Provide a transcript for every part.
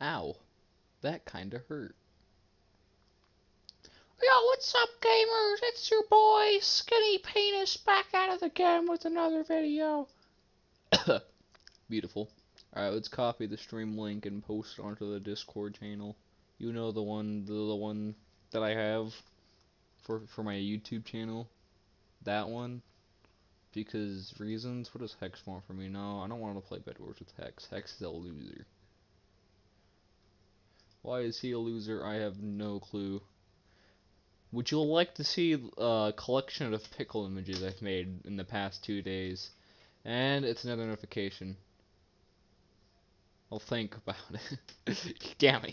Ow. That kinda hurt. Yo, what's up, gamers? It's your boy, Skinny Penis, back out of the game with another video. Beautiful. Alright, let's copy the stream link and post it onto the Discord channel. You know the one that I have for my YouTube channel. That one. Because reasons. What does Hex want from me? No, I don't want to play Bed Wars with Hex. Hex is a loser. Why is he a loser? I have no clue. Would you like to see a collection of pickle images I've made in the past 2 days? And it's another notification. I'll think about it. Damn it,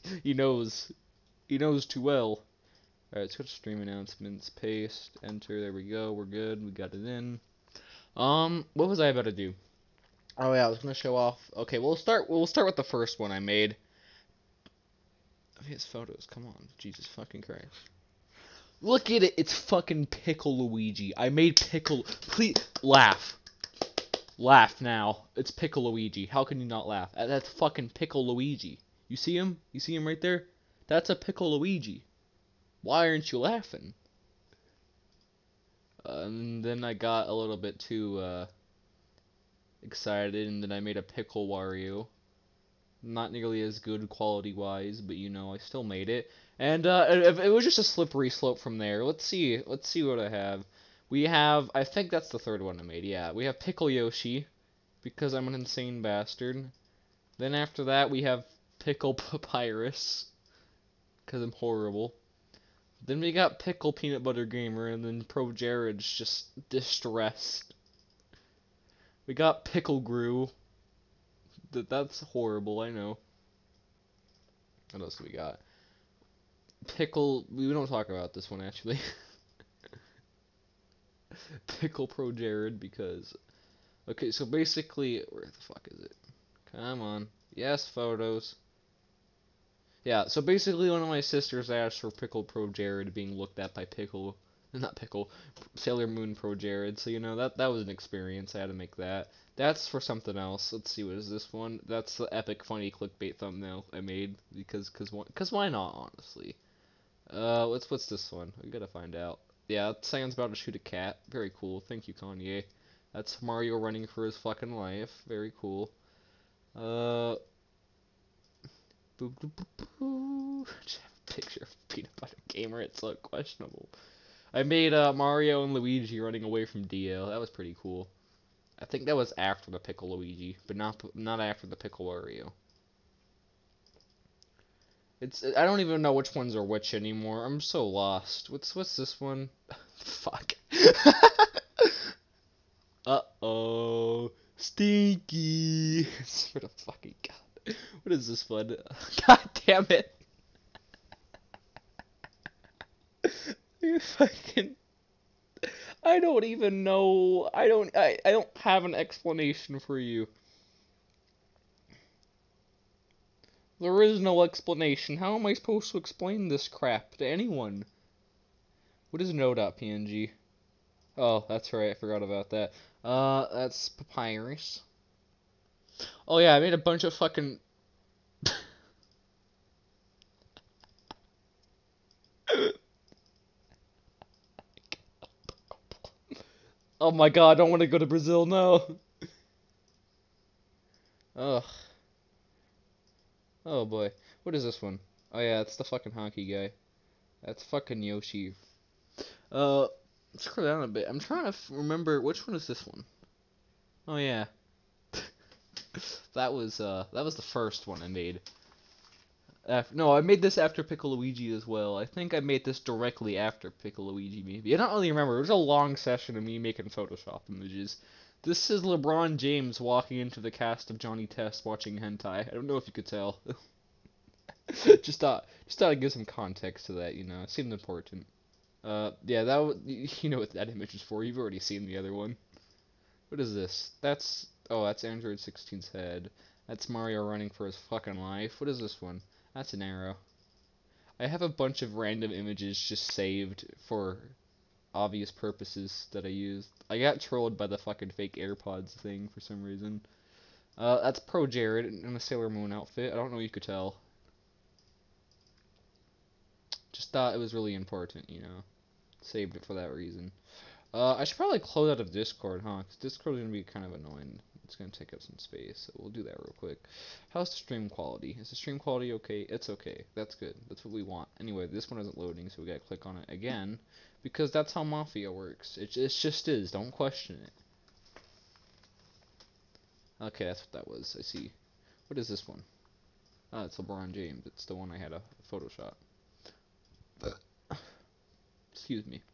he knows too well. Alright, let's go to stream announcements, paste, enter, there we go, we're good, we got it in. What was I about to do? Oh yeah, I was gonna show off. Okay, we'll start with the first one I made. Oh, his photos, come on, Jesus fucking Christ. Look at it, it's fucking Pickle Luigi. I made Pickle, please, laugh. Laugh now. It's Pickle Luigi. How can you not laugh? That's fucking Pickle Luigi. You see him? You see him right there? That's a Pickle Luigi. Why aren't you laughing? And then I got a little bit too excited, and then I made a Pickle Wario. Not nearly as good quality-wise, but you know, I still made it. And it was just a slippery slope from there. Let's see what I have. We have, I think that's the third one I made. Yeah, we have Pickle Yoshi, because I'm an insane bastard. Then after that, we have Pickle Papyrus, because I'm horrible. Then we got Pickle Peanut Butter Gamer, and then Pro Jared's just distressed. We got Pickle Grew. That's horrible, I know. What else do we got? Pickle. We don't talk about this one, actually. Pickle Pro Jared, because. Okay, so basically. Where the fuck is it? Come on. Yes, photos. Yeah, so basically one of my sisters asked for Pickle Pro Jared being looked at by Pickle, not Pickle, Sailor Moon Pro Jared. So you know that was an experience. I had to make that. That's for something else. Let's see, what is this one? That's the epic funny clickbait thumbnail I made because why not, honestly. What's this one? We gotta find out. Yeah, Saiyan's about to shoot a cat. Very cool. Thank you, Kanye. That's Mario running for his fucking life. Very cool. Uh, Boop, boop, boop, boop. Just have a picture of Peanut Butter Gamer. It's so questionable. I made Mario and Luigi running away from Dio. That was pretty cool. I think that was after the Pickle Luigi, but not after the Pickle Wario. I don't even know which ones are which anymore. I'm so lost. What's this one? Fuck. Uh-oh. Stinky. For the fucking god. What is this one? God damn it. You fucking. I don't even know. I don't have an explanation for you. There is no explanation. How am I supposed to explain this crap to anyone? What is no.png? Oh, that's right. I forgot about that. That's Papyrus. Oh yeah, I made a bunch of fucking. Oh my god, I don't want to go to Brazil, no. Ugh. Oh boy. What is this one? Oh yeah, it's the fucking hockey guy. That's fucking Yoshi. Uh, scroll down a bit. I'm trying to remember which one is this one. Oh yeah. That was the first one I made. No, I made this after Piccolo Luigi as well. I think I made this directly after Piccolo Luigi, maybe. I don't really remember. It was a long session of me making Photoshop images. This is LeBron James walking into the cast of Johnny Test watching hentai. I don't know if you could tell. Just thought I'd give some context to that. You know, it seemed important. Yeah, you know what that image is for. You've already seen the other one. What is this? That's Android 16's head. That's Mario running for his fucking life. What is this one? That's an arrow. I have a bunch of random images just saved for obvious purposes that I used. I got trolled by the fucking fake AirPods thing for some reason. That's Pro Jared in a Sailor Moon outfit. I don't know if you could tell. Just thought it was really important, you know. Saved it for that reason. I should probably close out of Discord, huh? Because Discord is going to be kind of annoying. It's going to take up some space, so we'll do that real quick. How's the stream quality? Is the stream quality okay? It's okay. That's good. That's what we want. Anyway, this one isn't loading, so we gotta click on it again. Because that's how Mafia works. It just is. Don't question it. Okay, that's what that was. I see. What is this one? Oh, it's LeBron James. It's the one I had a Photoshop. Excuse me.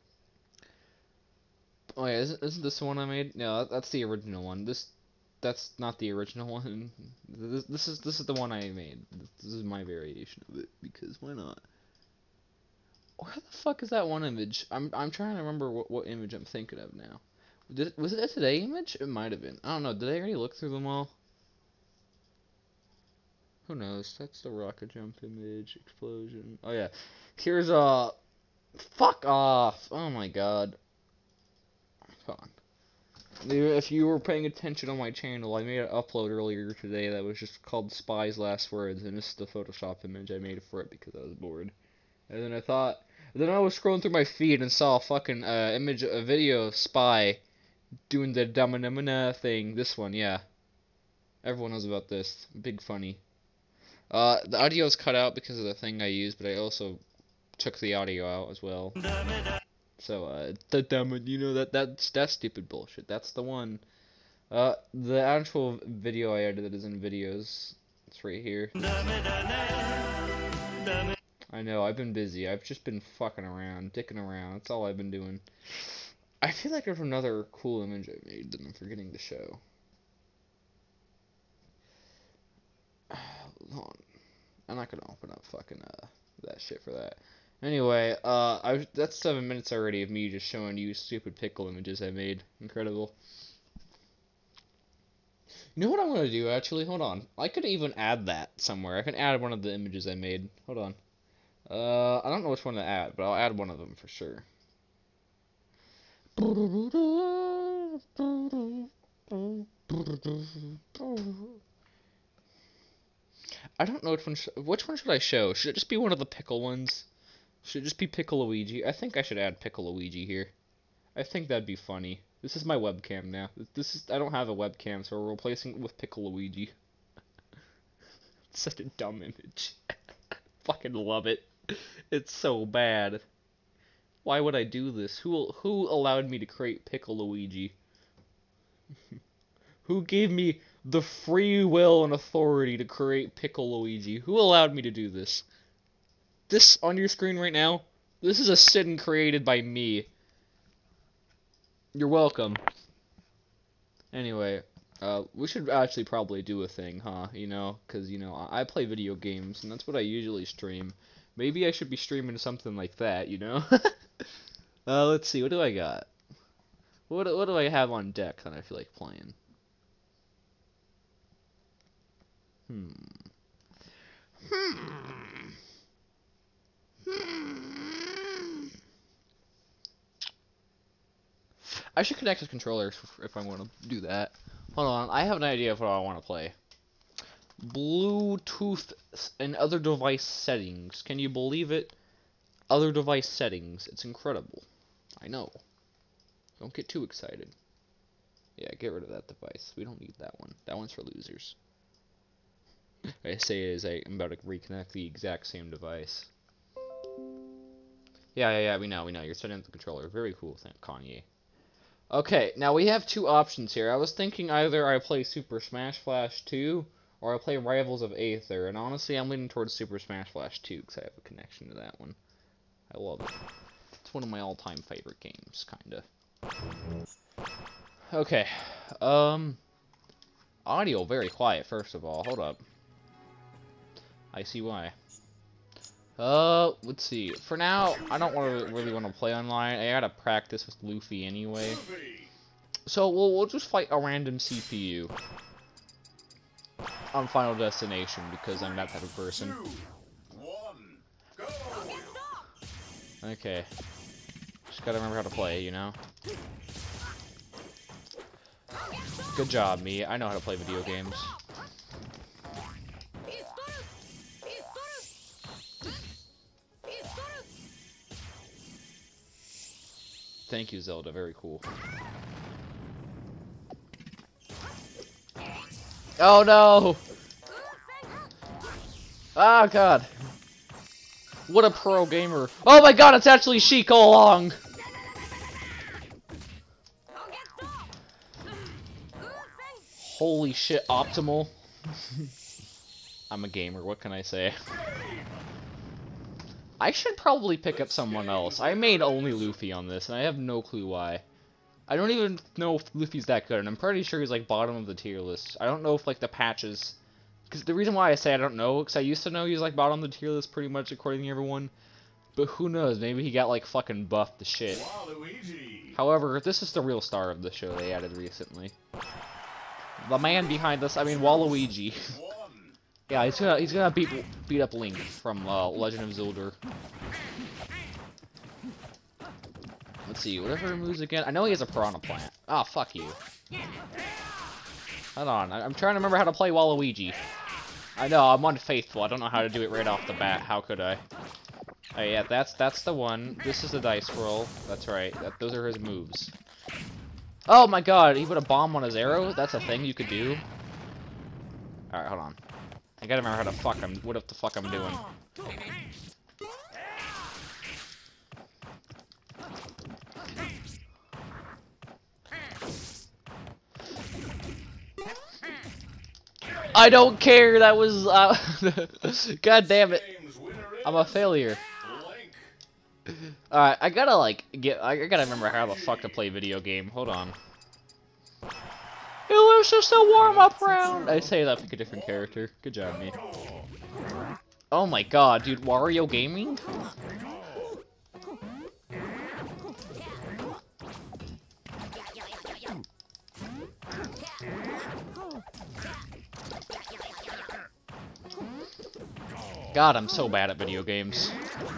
Oh yeah, isn't this the one I made? No, that's the original one. That's not the original one. This is the one I made. This is my variation of it because why not? Where the fuck is that one image? I'm trying to remember what image I'm thinking of now. Was it a Today image? It might have been. I don't know. Did I already look through them all? Who knows? That's the rocket jump image, explosion. Oh yeah. Here's fuck off. Oh my god. Come on. If you were paying attention on my channel, I made an upload earlier today that was just called Spy's Last Words, and this is the Photoshop image I made for it because I was bored. And then I was scrolling through my feed and saw a fucking a video of Spy doing the Damanamana thing. This one, yeah. Everyone knows about this. Big funny. The audio's cut out because of the thing I used, but I also took the audio out as well. So, you know, that's stupid bullshit. That's the one. The actual video I edited is in videos. It's right here. I know, I've been busy. I've just been fucking around, dicking around. That's all I've been doing. I feel like there's another cool image I made that I'm forgetting to show. Hold on. I'm not gonna open up fucking that shit for that. Anyway, that's 7 minutes already of me just showing you stupid pickle images I made. Incredible. You know what I'm gonna do actually? Hold on. I could even add that somewhere. I can add one of the images I made. Hold on. I don't know which one to add, but I'll add one of them for sure. I don't know which one should I show? Should it just be one of the pickle ones? Should it just be Pickle-Luigi? I think I should add Pickle-Luigi here. I think that'd be funny. This is my webcam now. I don't have a webcam, so we're replacing it with Pickle-Luigi. Such a dumb image. Fucking love it. It's so bad. Why would I do this? Who allowed me to create Pickle-Luigi? Who gave me the free will and authority to create Pickle-Luigi? Who allowed me to do this? This on your screen right now? This is a sin created by me. You're welcome. Anyway, we should actually probably do a thing, huh? You know, because, you know, I play video games, and that's what I usually stream. Maybe I should be streaming something like that, you know? Let's see, what do I got? What do I have on deck that I feel like playing? I should connect the controllers if I want to do that. Hold on, I have an idea of what I want to play. Bluetooth and other device settings. Can you believe it? Other device settings. It's incredible. I know. Don't get too excited. Yeah, get rid of that device. We don't need that one. That one's for losers. What I say is I'm about to reconnect the exact same device. Yeah, we know. You're setting up the controller. Very cool, Kanye. Okay, now we have two options here. I was thinking either I play Super Smash Flash 2 or I play Rivals of Aether, and honestly, I'm leaning towards Super Smash Flash 2 because I have a connection to that one. I love it. It's one of my all-time favorite games, kinda. Okay, audio very quiet, first of all. Hold up. I see why. Let's see. For now, I don't really want to play online. I gotta practice with Luffy anyway. So we'll just fight a random CPU on Final Destination because I'm that type of person. Okay. Just gotta remember how to play, you know? Good job, me. I know how to play video games. Thank you, Zelda. Very cool. Oh no! Oh god. What a pro gamer. Oh my god, it's actually Sheik all along! Holy shit, optimal. I'm a gamer, what can I say? I should probably pick up someone else. I made only Luffy on this, and I have no clue why. I don't even know if Luffy's that good, and I'm pretty sure he's like bottom of the tier list. I don't know if like the patches... Because the reason why I say I don't know, because I used to know he was like bottom of the tier list pretty much according to everyone. But who knows, maybe he got like fucking buffed to shit. Waluigi. However, this is the real star of the show they added recently. The man behind this, I mean Waluigi. Yeah, he's gonna beat up Link from Legend of Zelda. Let's see, whatever moves again. I know he has a Piranha Plant. Ah, fuck you. Hold on, I'm trying to remember how to play Waluigi. I know, I'm unfaithful. I don't know how to do it right off the bat. How could I? Oh yeah, that's the one. This is the dice roll. That's right. Those are his moves. Oh my god, he put a bomb on his arrow? That's a thing you could do? Alright, hold on. I gotta remember how to fuck him. What the fuck I'm doing. I don't care, that was, God damn it. I'm a failure. Alright, I gotta, like, I gotta remember how the fuck to play video game. Hold on. It was just a warm-up round! I say that like a different character. Good job, me. Oh my god, dude, Wario Gaming? God, I'm so bad at video games.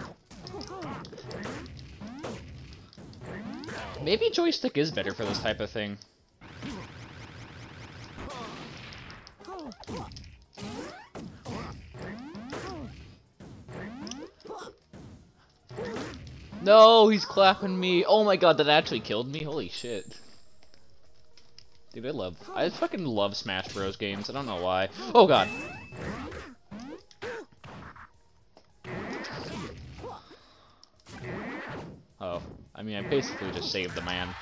Maybe joystick is better for this type of thing. No, he's clapping me. Oh my god, that actually killed me. Holy shit. Dude, I fucking love Smash Bros. Games. I don't know why. Oh god. Oh, I mean, I basically just saved the man.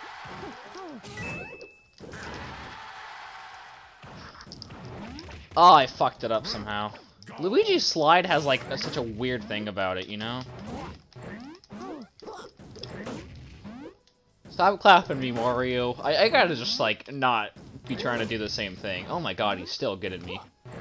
Oh, I fucked it up somehow. Luigi's slide has, like, such a weird thing about it, you know? Stop clapping me, Wario. I gotta just, like, not be trying to do the same thing. Oh my god, he's still good at me.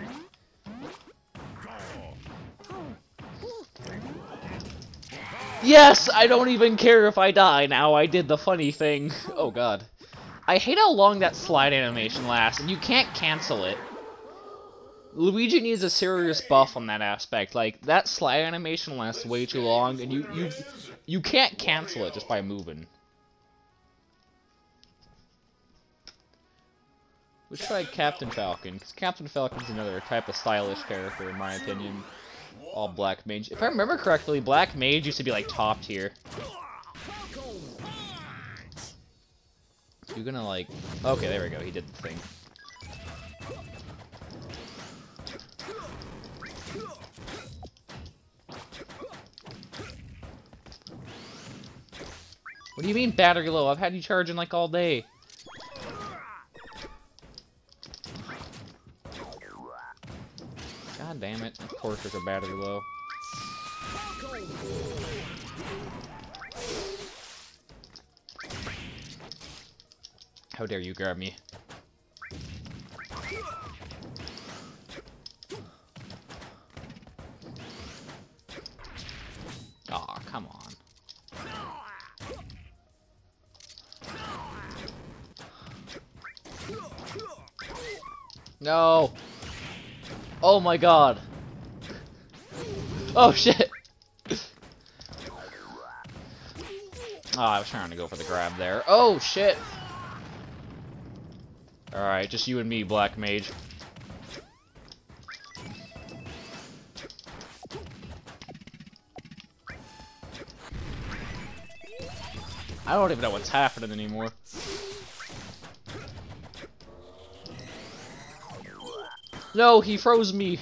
Yes! I don't even care if I die now. I did the funny thing. Oh god. I hate how long that slide animation lasts, and you can't cancel it. Luigi needs a serious buff on that aspect. Like, that slide animation lasts way too long, and you can't cancel it just by moving. We tried Captain Falcon, because Captain Falcon's another type of stylish character, in my opinion. All Black Mage. If I remember correctly, Black Mage used to be, like, top tier. You're gonna, like... Okay, there we go, he did the thing. What do you mean battery low? I've had you charging, like, all day. God damn it. Of course there's a battery low. How dare you grab me? Aw, come on. No! Oh my god! Oh shit! Oh, I was trying to go for the grab there. Oh shit! Alright, just you and me, Black Mage. I don't even know what's happening anymore. No, he froze me.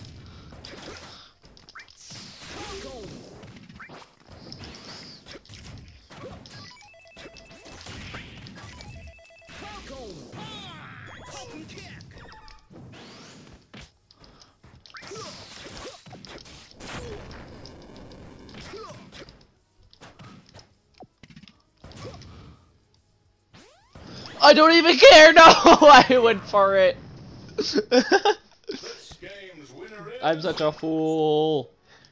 I don't even care. No, I went for it. I'm such a fool.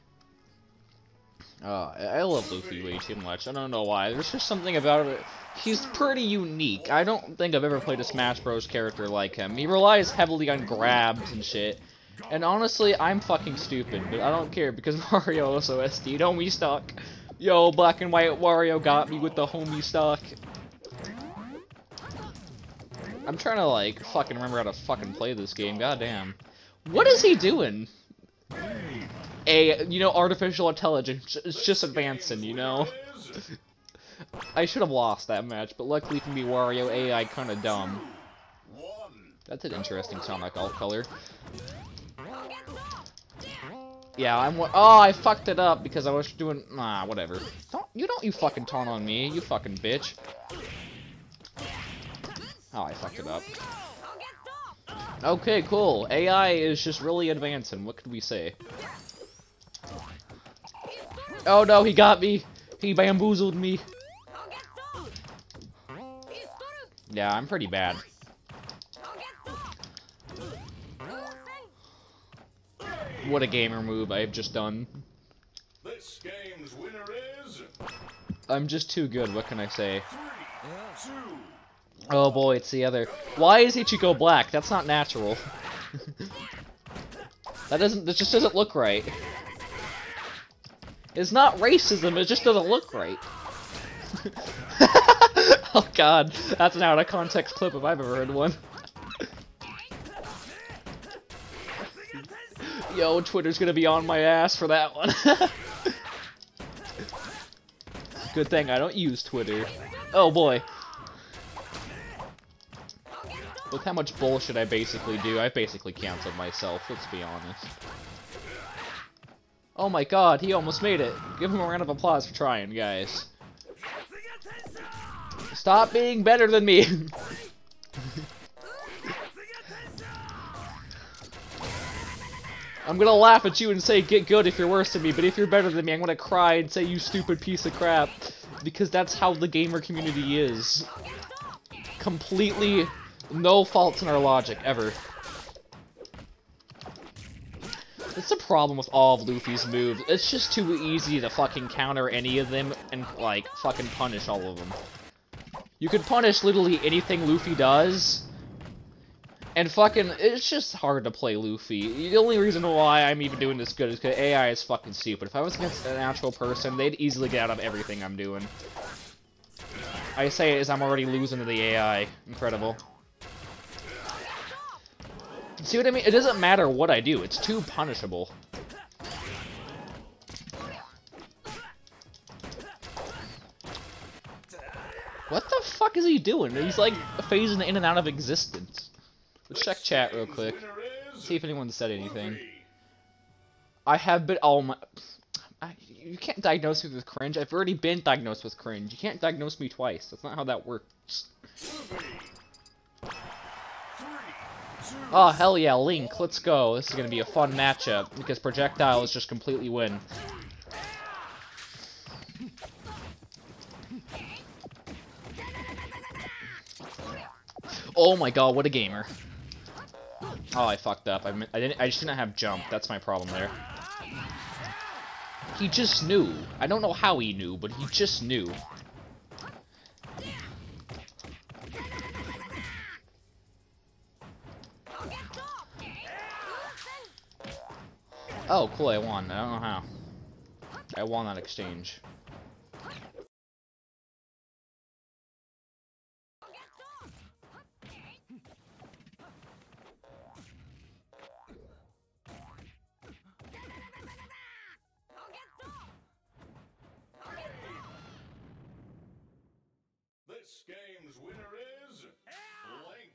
I love Luffy way too much. I don't know why. There's just something about it. He's pretty unique. I don't think I've ever played a Smash Bros. Character like him. He relies heavily on grabs and shit. And honestly, I'm fucking stupid, but I don't care because Mario also SD. Homie stock. Yo, Black and White Wario got me with the homie stock. I'm trying to, like, fucking remember how to fucking play this game. Goddamn. What is he doing? You know, artificial intelligence. It's just advancing, you know? I should have lost that match, but luckily for me, Wario AI kinda dumb. That's an interesting Sonic alt color. Yeah, oh, I fucked it up because I was doing... Nah, whatever. Don't you fucking taunt on me, you fucking bitch. Oh, I fucked it up. Okay, cool. AI is just really advancing. What could we say? Oh no, he got me. He bamboozled me. Yeah, I'm pretty bad. What a gamer move I've just done. This game's winner is... I'm just too good, what can I say? 3, 2. Oh boy, it's the other. Why is Ichigo black? That's not natural. That just doesn't look right. It's not racism, it just doesn't look right. Oh god, that's an out of context clip if I've ever heard one. Yo, Twitter's gonna be on my ass for that one. Good thing I don't use Twitter. Oh boy. Look how much bullshit I basically do. I basically canceled myself, let's be honest. Oh my god, he almost made it. Give him a round of applause for trying, guys. Stop being better than me! I'm gonna laugh at you and say get good if you're worse than me, but if you're better than me, I'm gonna cry and say you stupid piece of crap. Because that's how the gamer community is. Completely no faults in our logic, ever. It's the problem with all of Luffy's moves. It's just too easy to fucking counter any of them and, like, fucking punish all of them. You can punish literally anything Luffy does, and fucking, it's just hard to play Luffy. The only reason why I'm even doing this good is because AI is fucking stupid. If I was against an actual person, they'd easily get out of everything I'm doing. I say it as I'm already losing to the AI. Incredible. See what I mean? It doesn't matter what I do, it's too punishable. What the fuck is he doing? He's like phasing in and out of existence. Let's check chat real quick. See if anyone said anything. I have been. Oh my. You can't diagnose me with cringe. I've already been diagnosed with cringe. You can't diagnose me twice. That's not how that works. Oh, hell yeah, Link, let's go. This is gonna be a fun matchup, because projectiles just completely win. Oh my god, what a gamer. Oh, I fucked up. I just didn't have jump. That's my problem there. He just knew. I don't know how he knew, but he just knew. Oh, cool, I won. I don't know how. I won that exchange. game's winner is Link.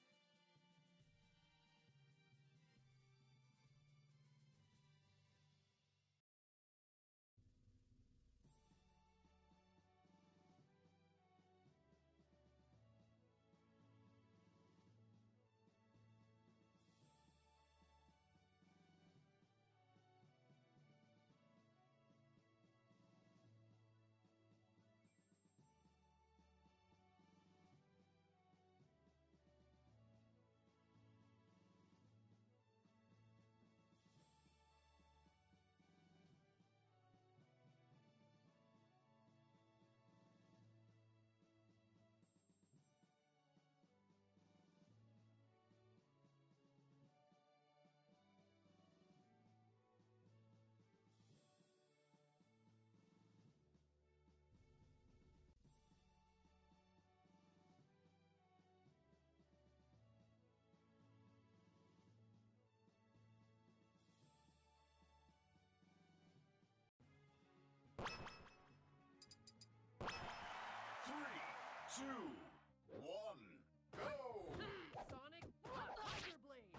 Three, two, one, go! Sonic Tiger Blade!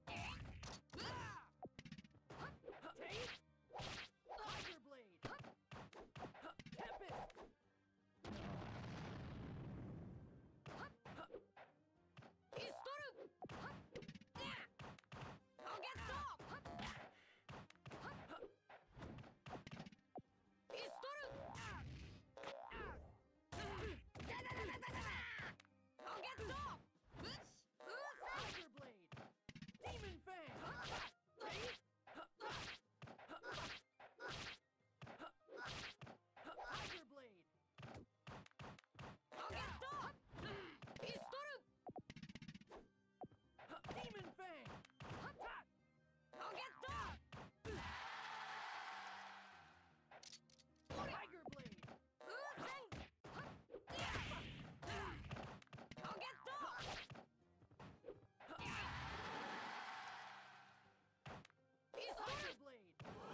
Take! Tiger Blade! Tempest! Pistoru! I'll get stop! Pistoru! I'll get stop! Tiger Blade! Demon Fang! Tiger Blade! I'll get stop! Pistoru! Demon Fang! I'll get stop! Tiger Blade! I'll get stop! Tiger Blade!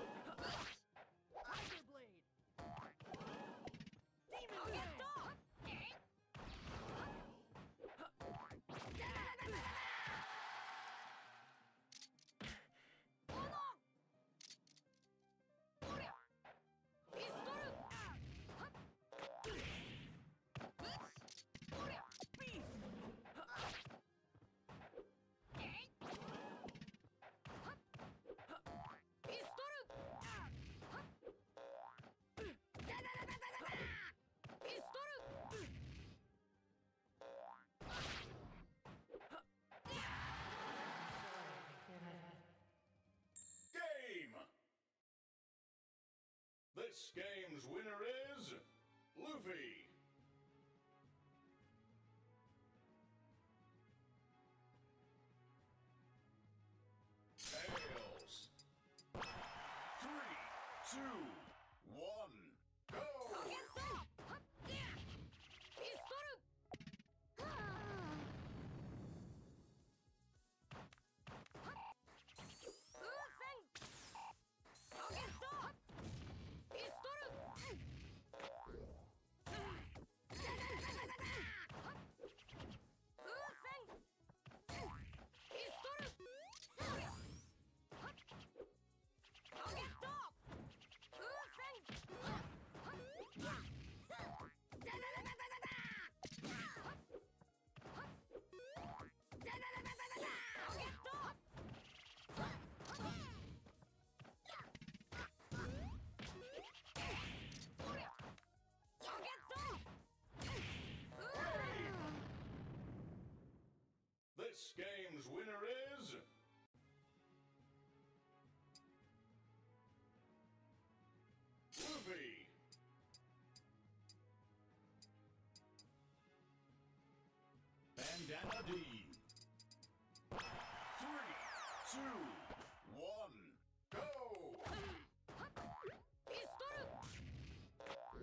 Tiger Blade! Demon I'll get stop! Hold on! Pistoru! Beast! Pistoru! Pistoru! Game! This game's winner is Luffy. Tails. 3, 2, 1, I'll go! get stop! Pistoru! I'll get stop! Pistoru! Pistoru! I'll get stop! I'll get stop! I'll get stop! This game's winner is Luffy. Bandana D. 3, 2, 1, go! Pistoru!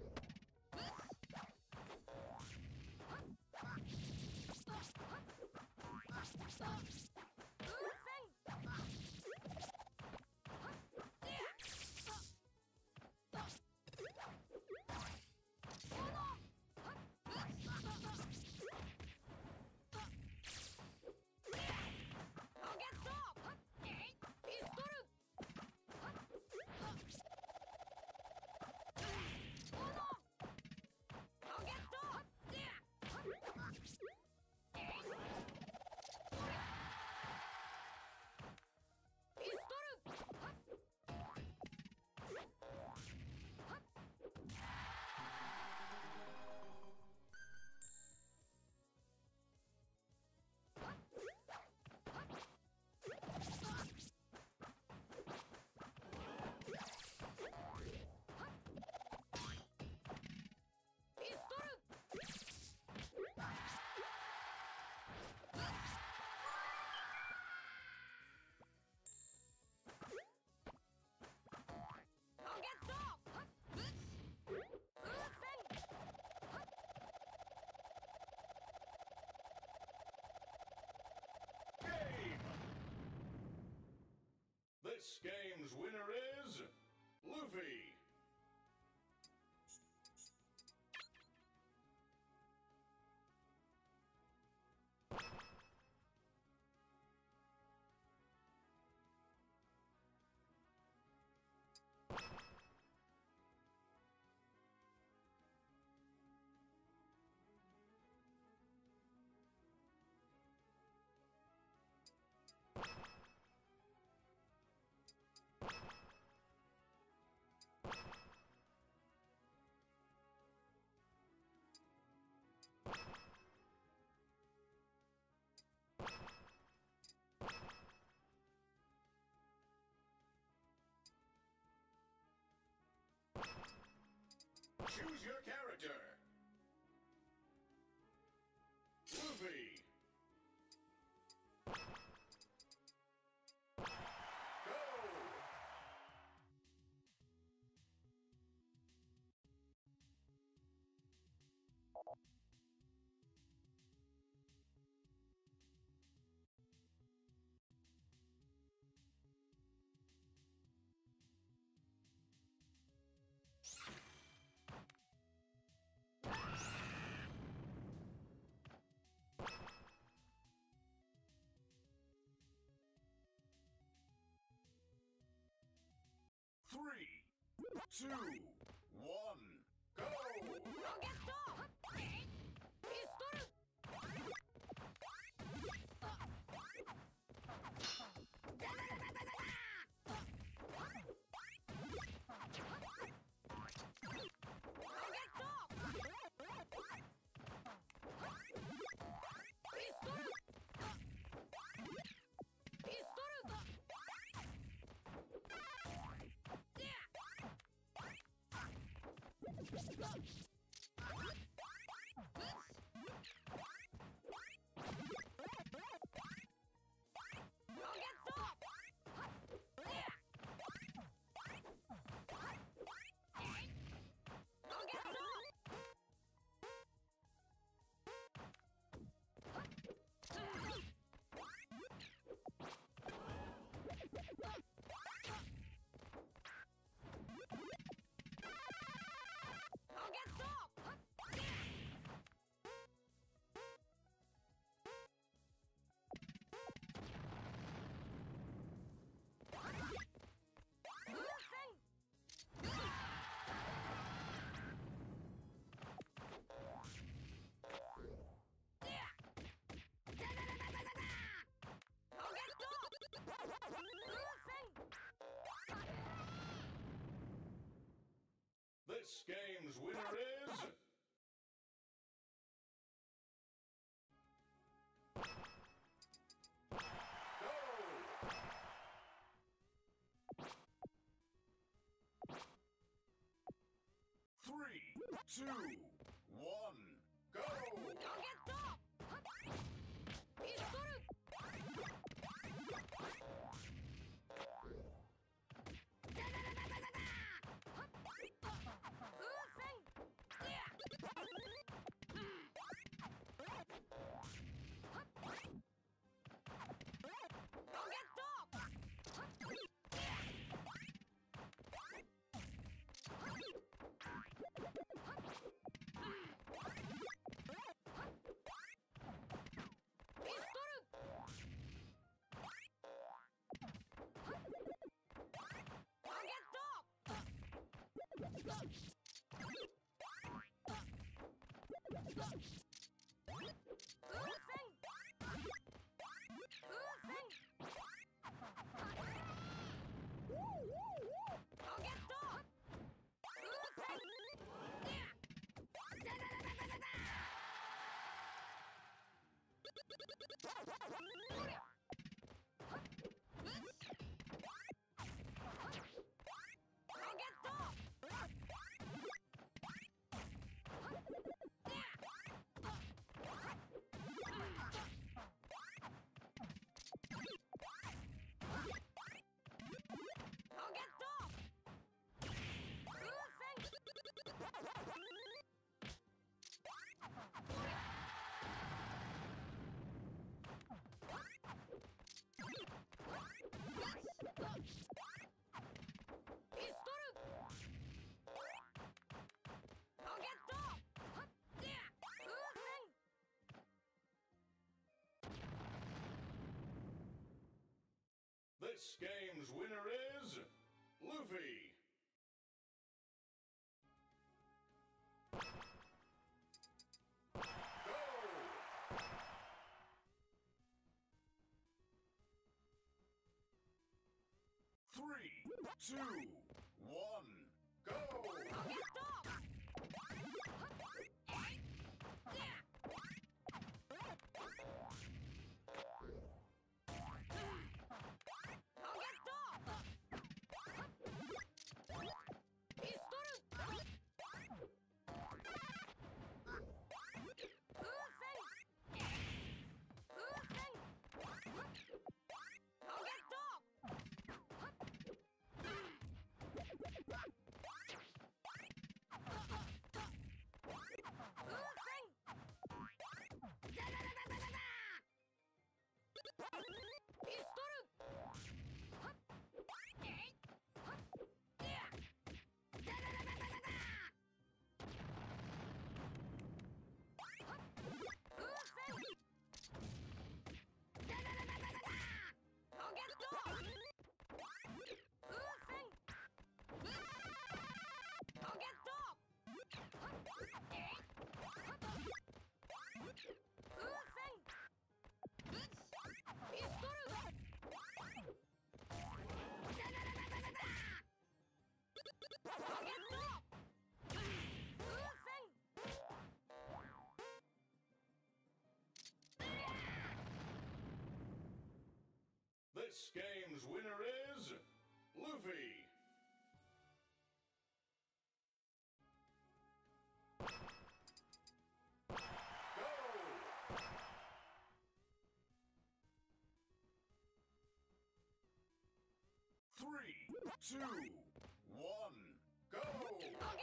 This game's winner is Luffy. Choose your character. Luffy. Go! 3, 2, 1, go! ロケットピストル This game's winner is... Go! 3, 2, 1, go! ロケットピストル風船ロケットピストルロケット風船風船ロケット風船ロケットロケット風船 This game's winner is Luffy. Go! 3, 2, 1, go! Get stop! This game's winner is Luffy. Go! 3, 2, 1, go!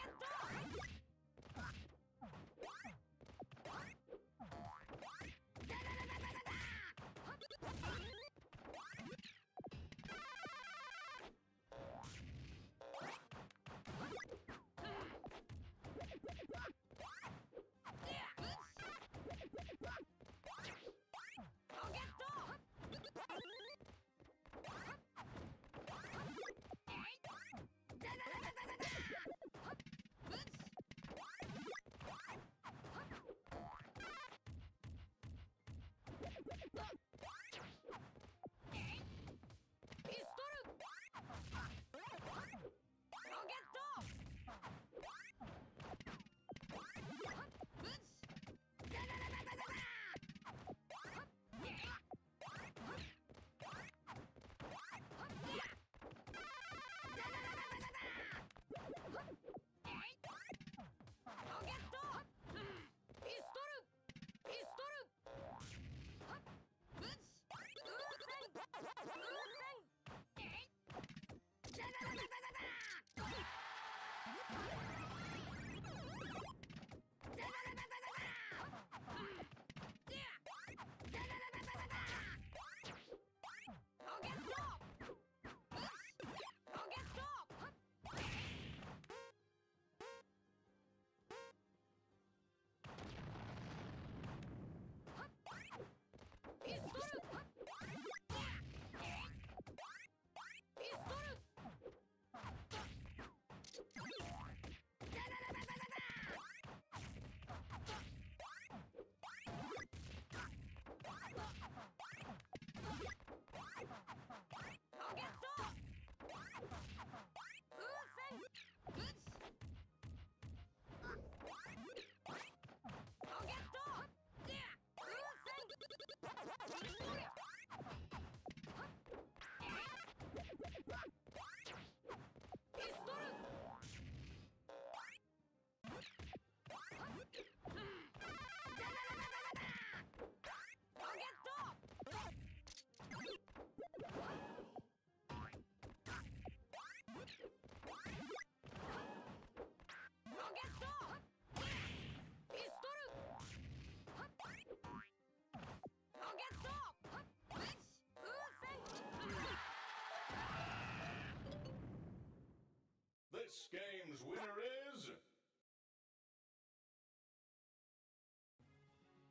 This game's winner is...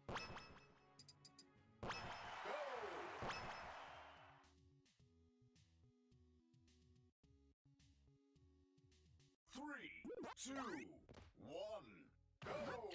Go! 2, 1, go!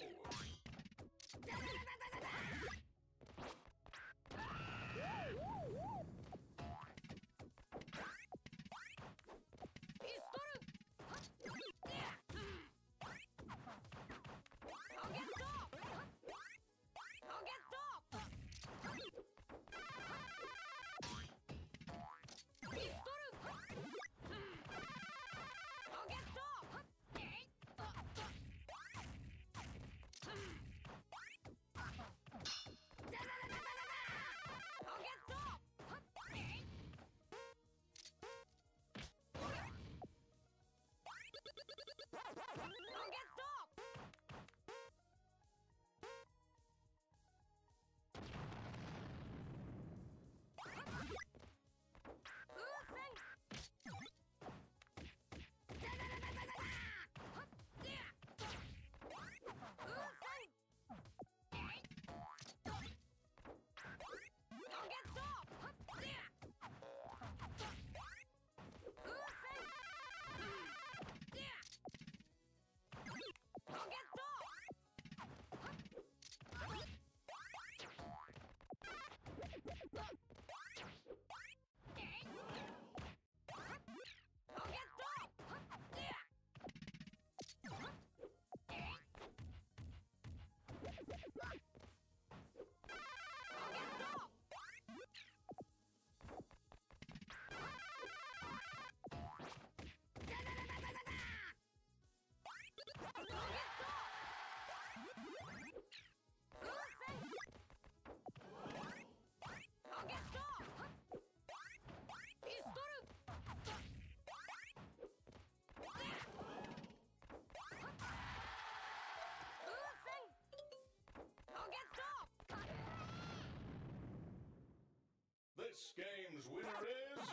This game's winner is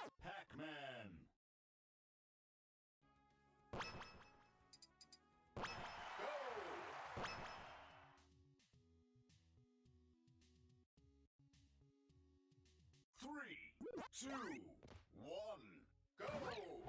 Pac-Man. Go! 3, 2, 1, go!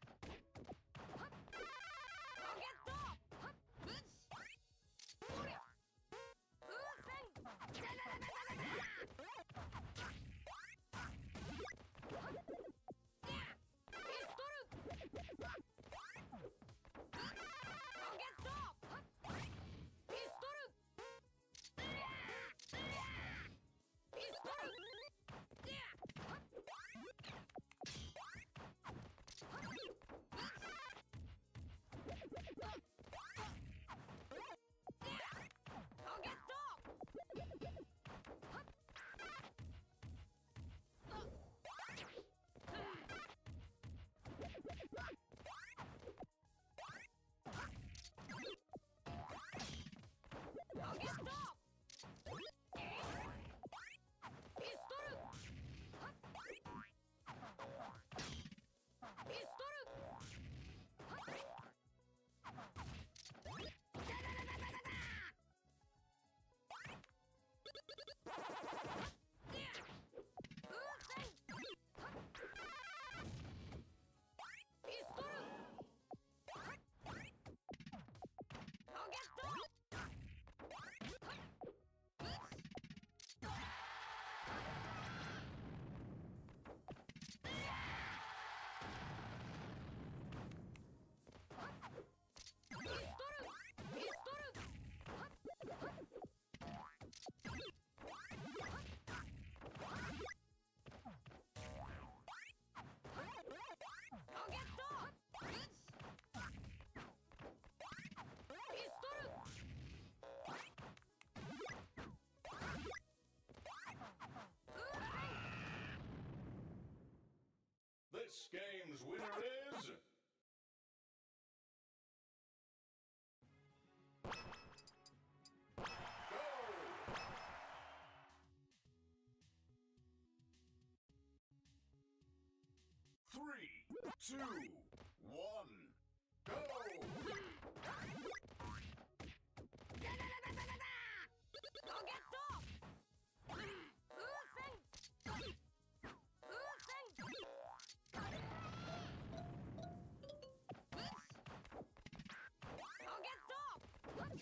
This game's winner is... Go! 3, 2, 1, go!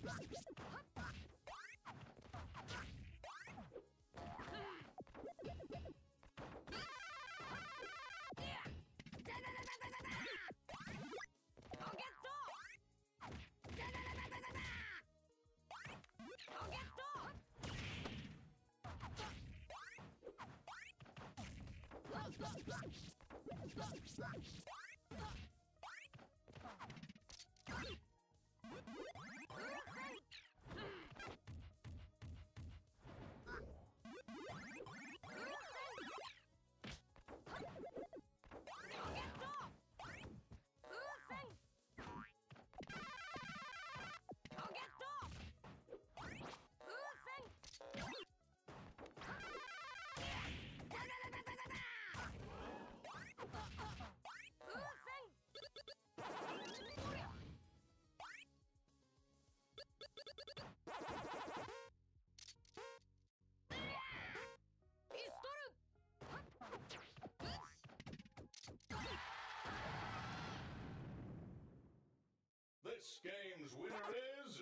This game's winner is...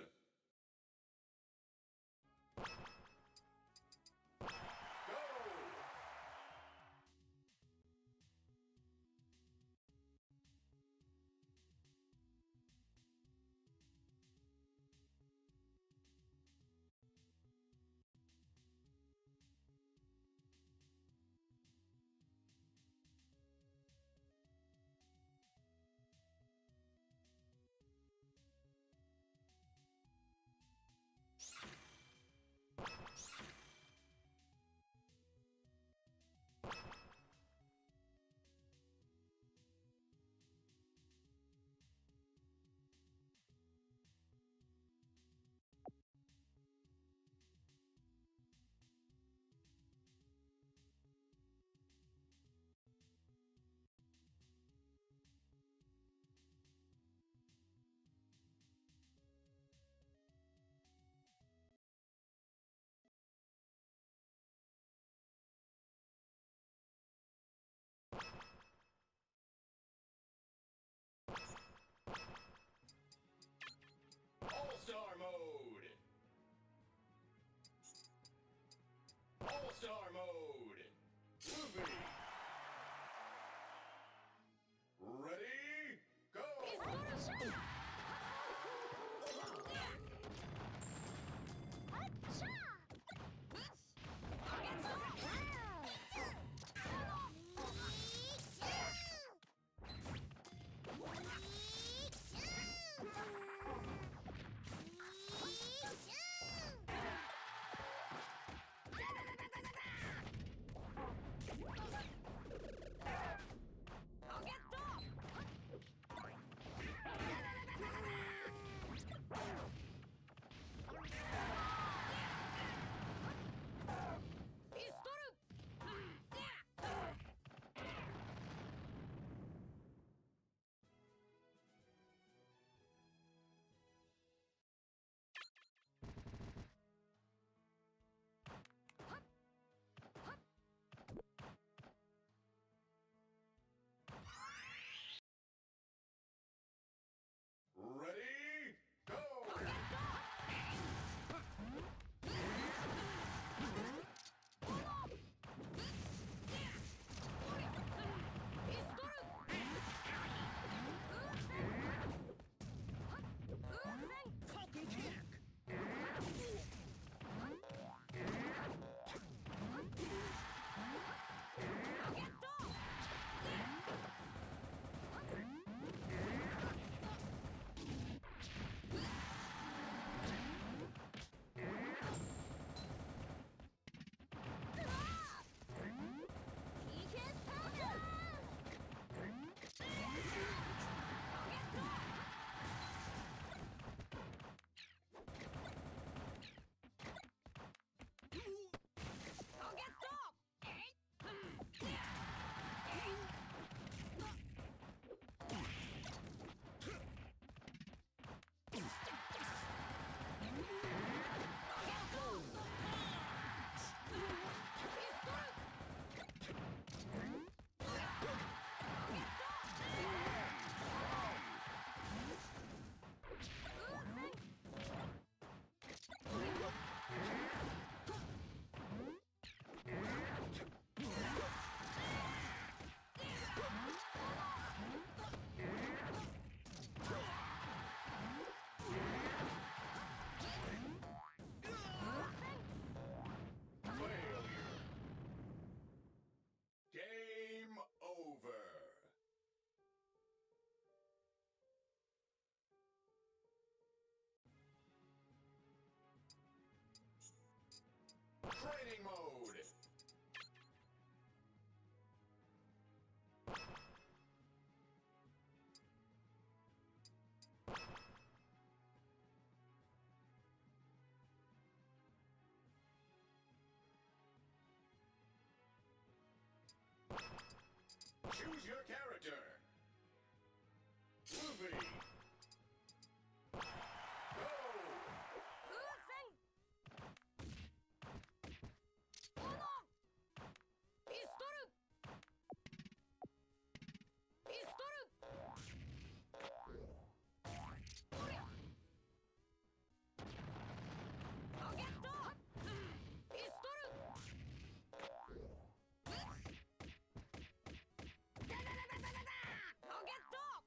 Go! All-Star Mode! All-Star Mode! Luffy! Ready? Go! Choose your character. Luffy. Go. 風船炎ピストルピストルおりゃロケットピストルダダダダダダダロケット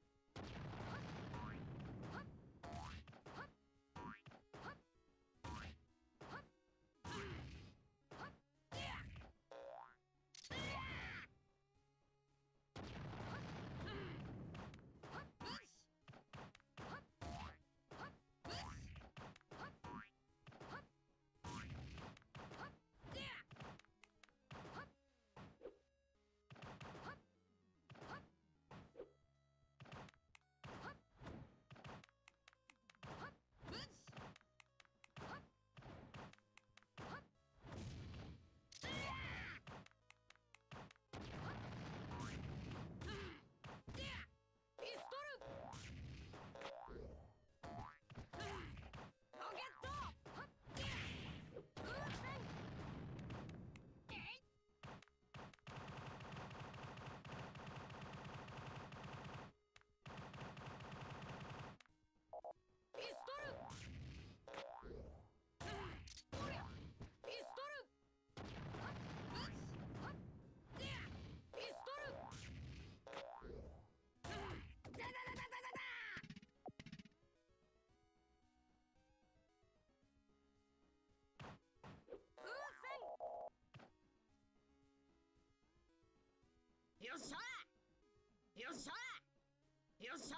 よっしゃよっしゃよっしゃ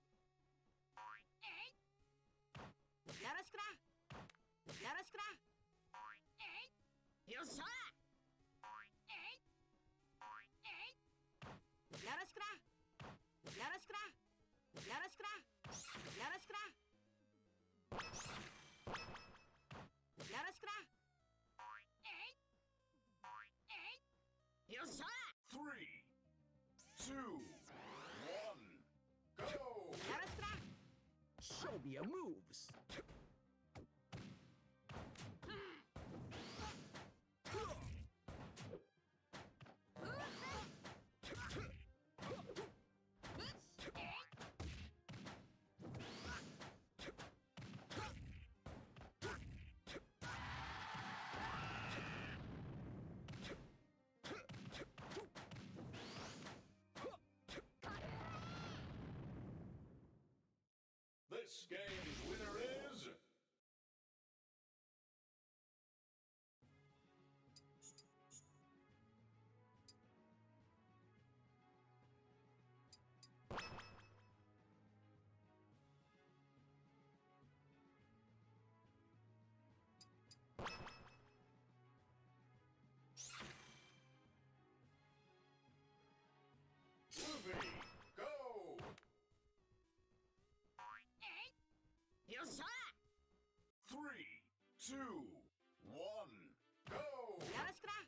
よろしくなよろしくなよっしゃよろしくなよろしくなよろしくなよろしくなよろしくなよっしゃ 3, 2, 1, go. よろしくな Show me your moves. This game's winner is Luffy. Go. よっしゃ 3, 2, 1, go. よろしくな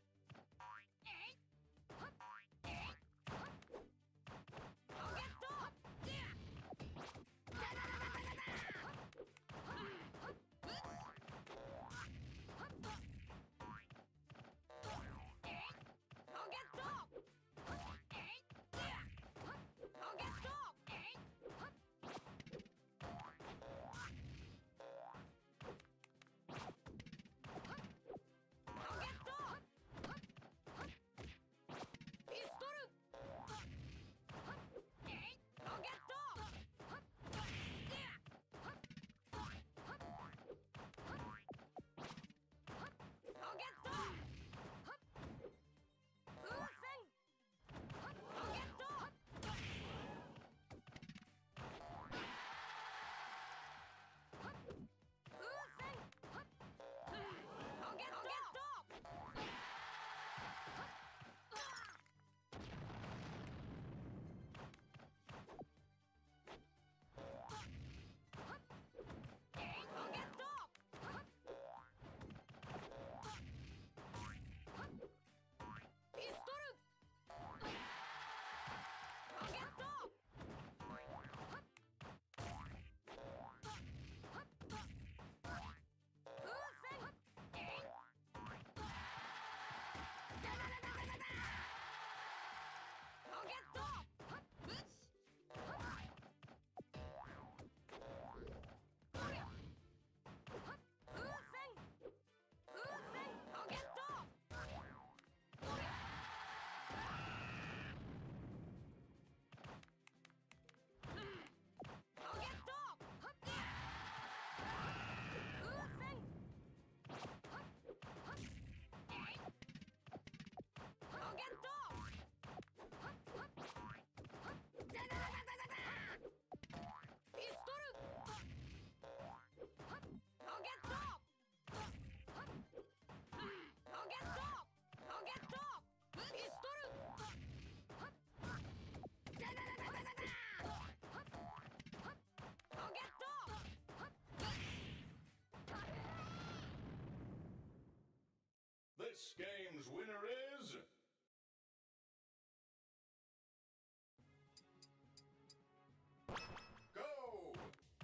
ロケットダダダダダダダ This game's winner is... Go!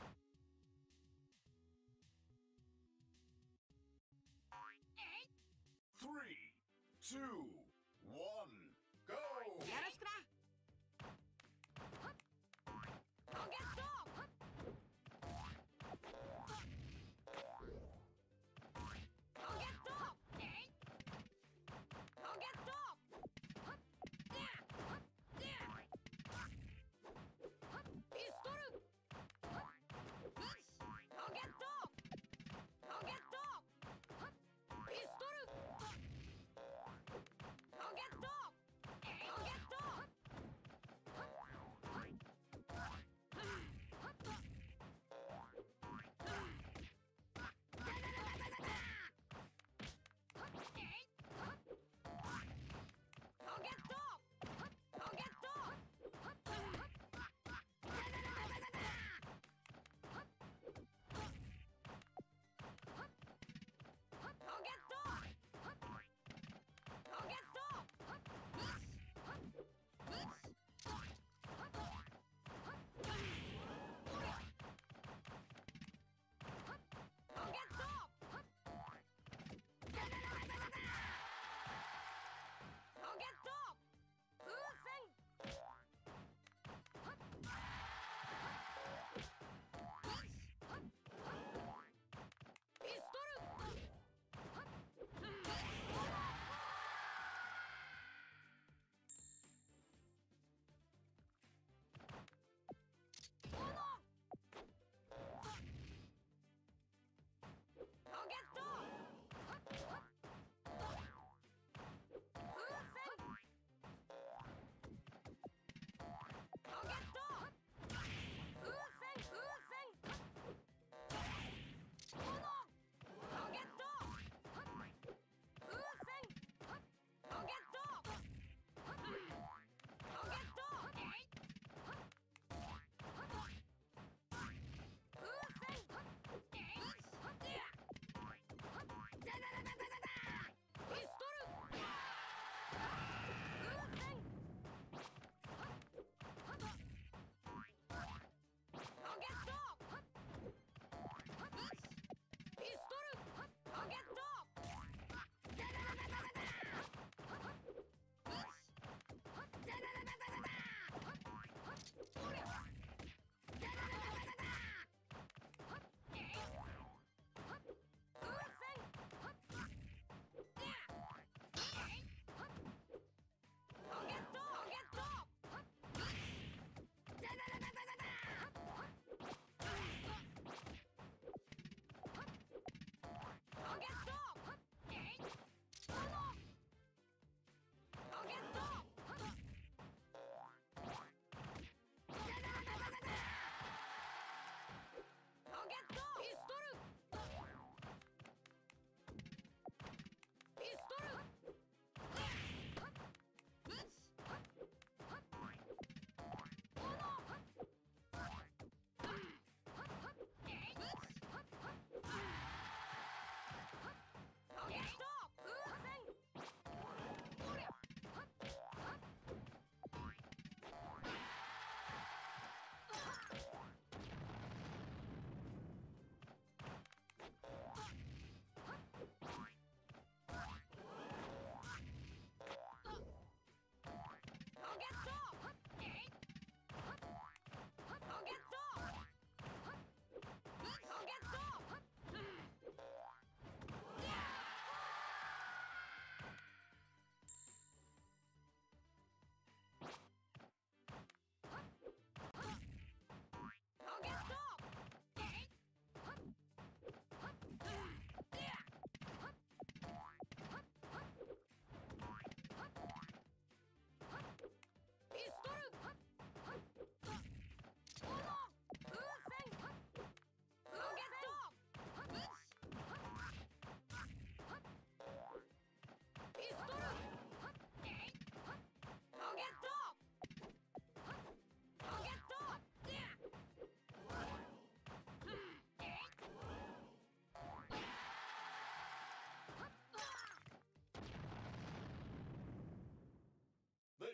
3, 2, 1, go! よろしくな。ロケット。ロケット。ロケット。ピストル。ロケット。ロケット。ピストル。ロケット。ロケット。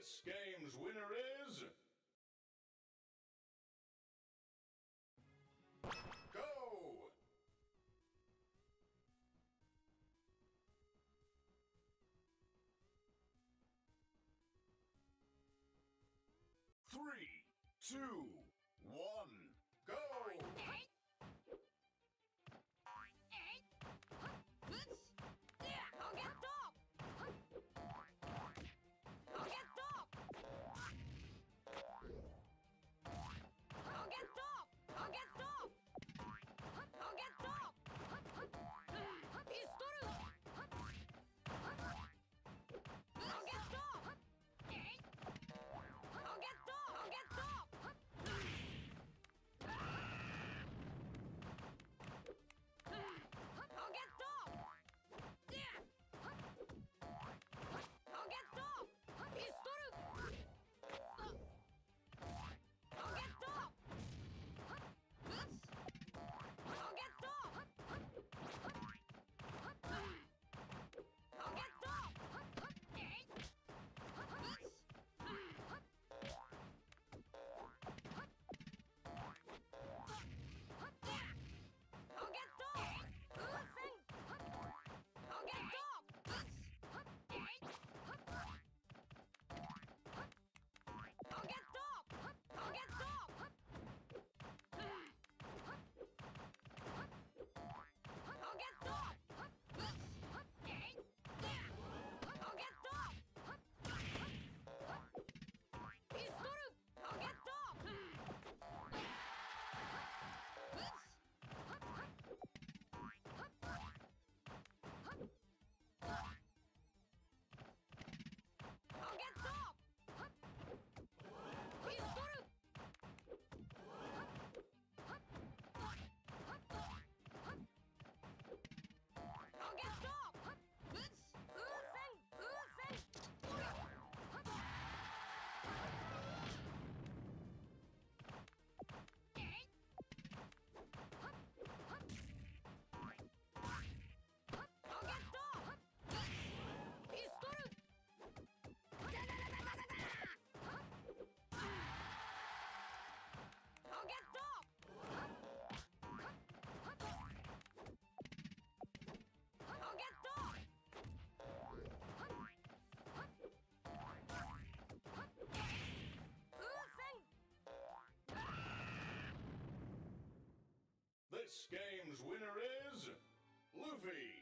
This game's winner is. Go! Three, two, one, go! I'll get top! I'll get top! I'll get top! I'll get top! I'll get top! Pistol! I'll get top! I'll get top! I'll get top! I'll get top! I'll get top! Pistol! I'll get top! I'll get top! I'll get top! I'll get top! Listen! I'll get top! I'll get top! I'll get top! I'll get top! I'll get top! Pistol! I'll get top! I'll get top! Pistol! I'll get top! Listen! Listen! I'll get top! Pistol! I'll get top! I'll get top! Listen! This game's winner is. Luffy!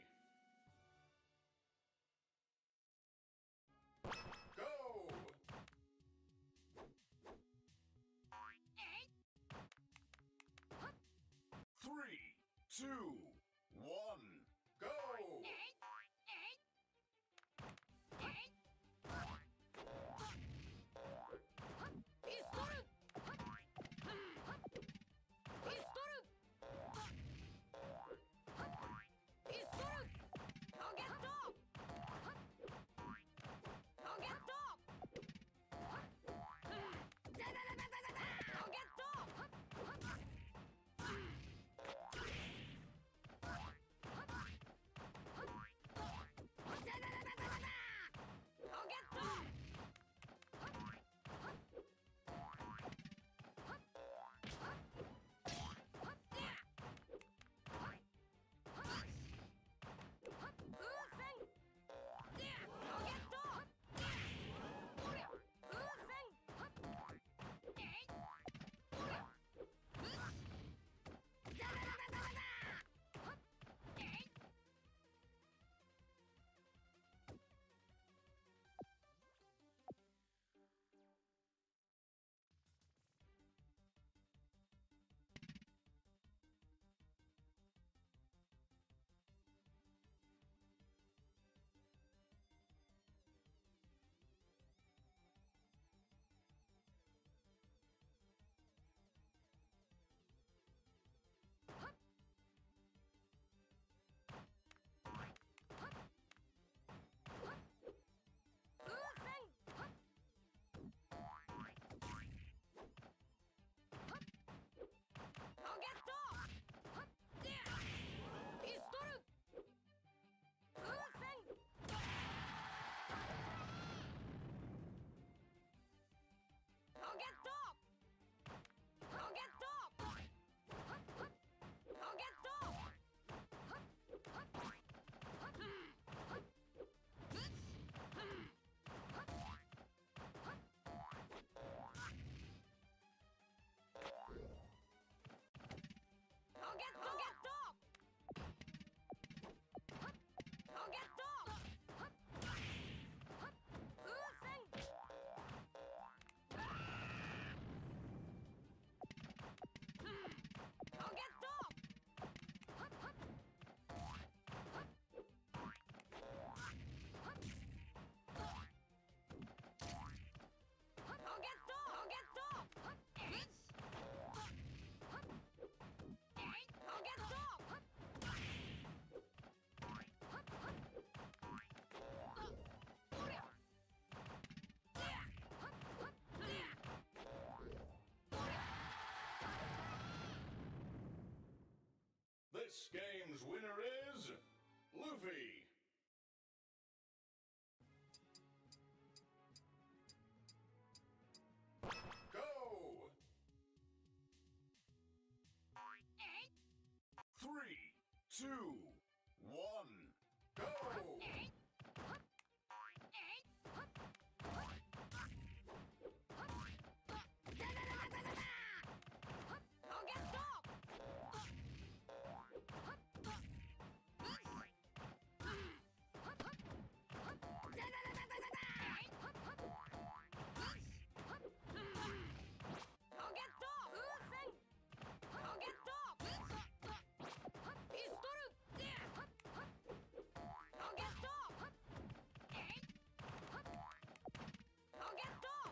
Go! Three, two, one, go! Pistol! Pistol! Pistol! I'll get top! I'll get top! I'll get top! This game's winner is Luffy. Go! 3, 2, 1, go! I'll get stop! I'll get stop! I'll get stop! Pistol! I'll get stop! I'll get stop!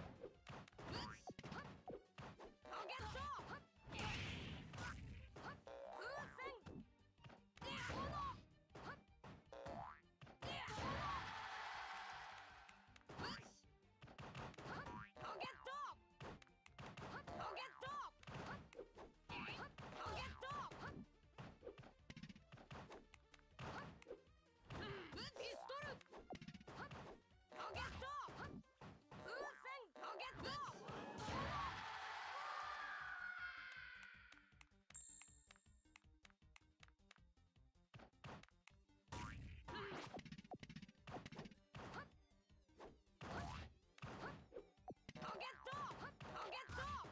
I'll get stop! I'll get stop! I'll get stop! I'll get stop! Pistol! I'll get stop! I'll get stop! I'll get stop! I'll get stop!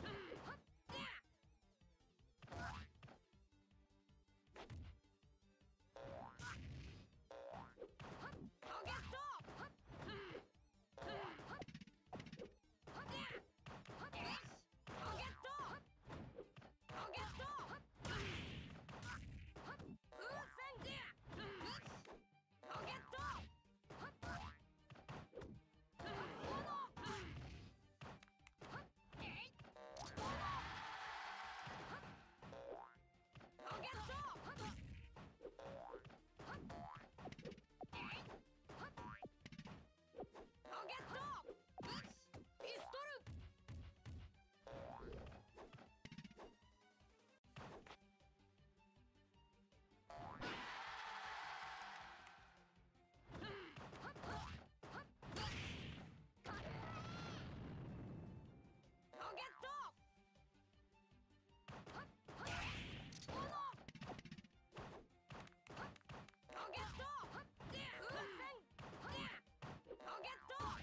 I'll get stop! I'll get stop! I'll get stop! I'll get stop! I'll get stop! I'll get stop! Pistol! I'll get stop! I'll get stop! I'll get stop!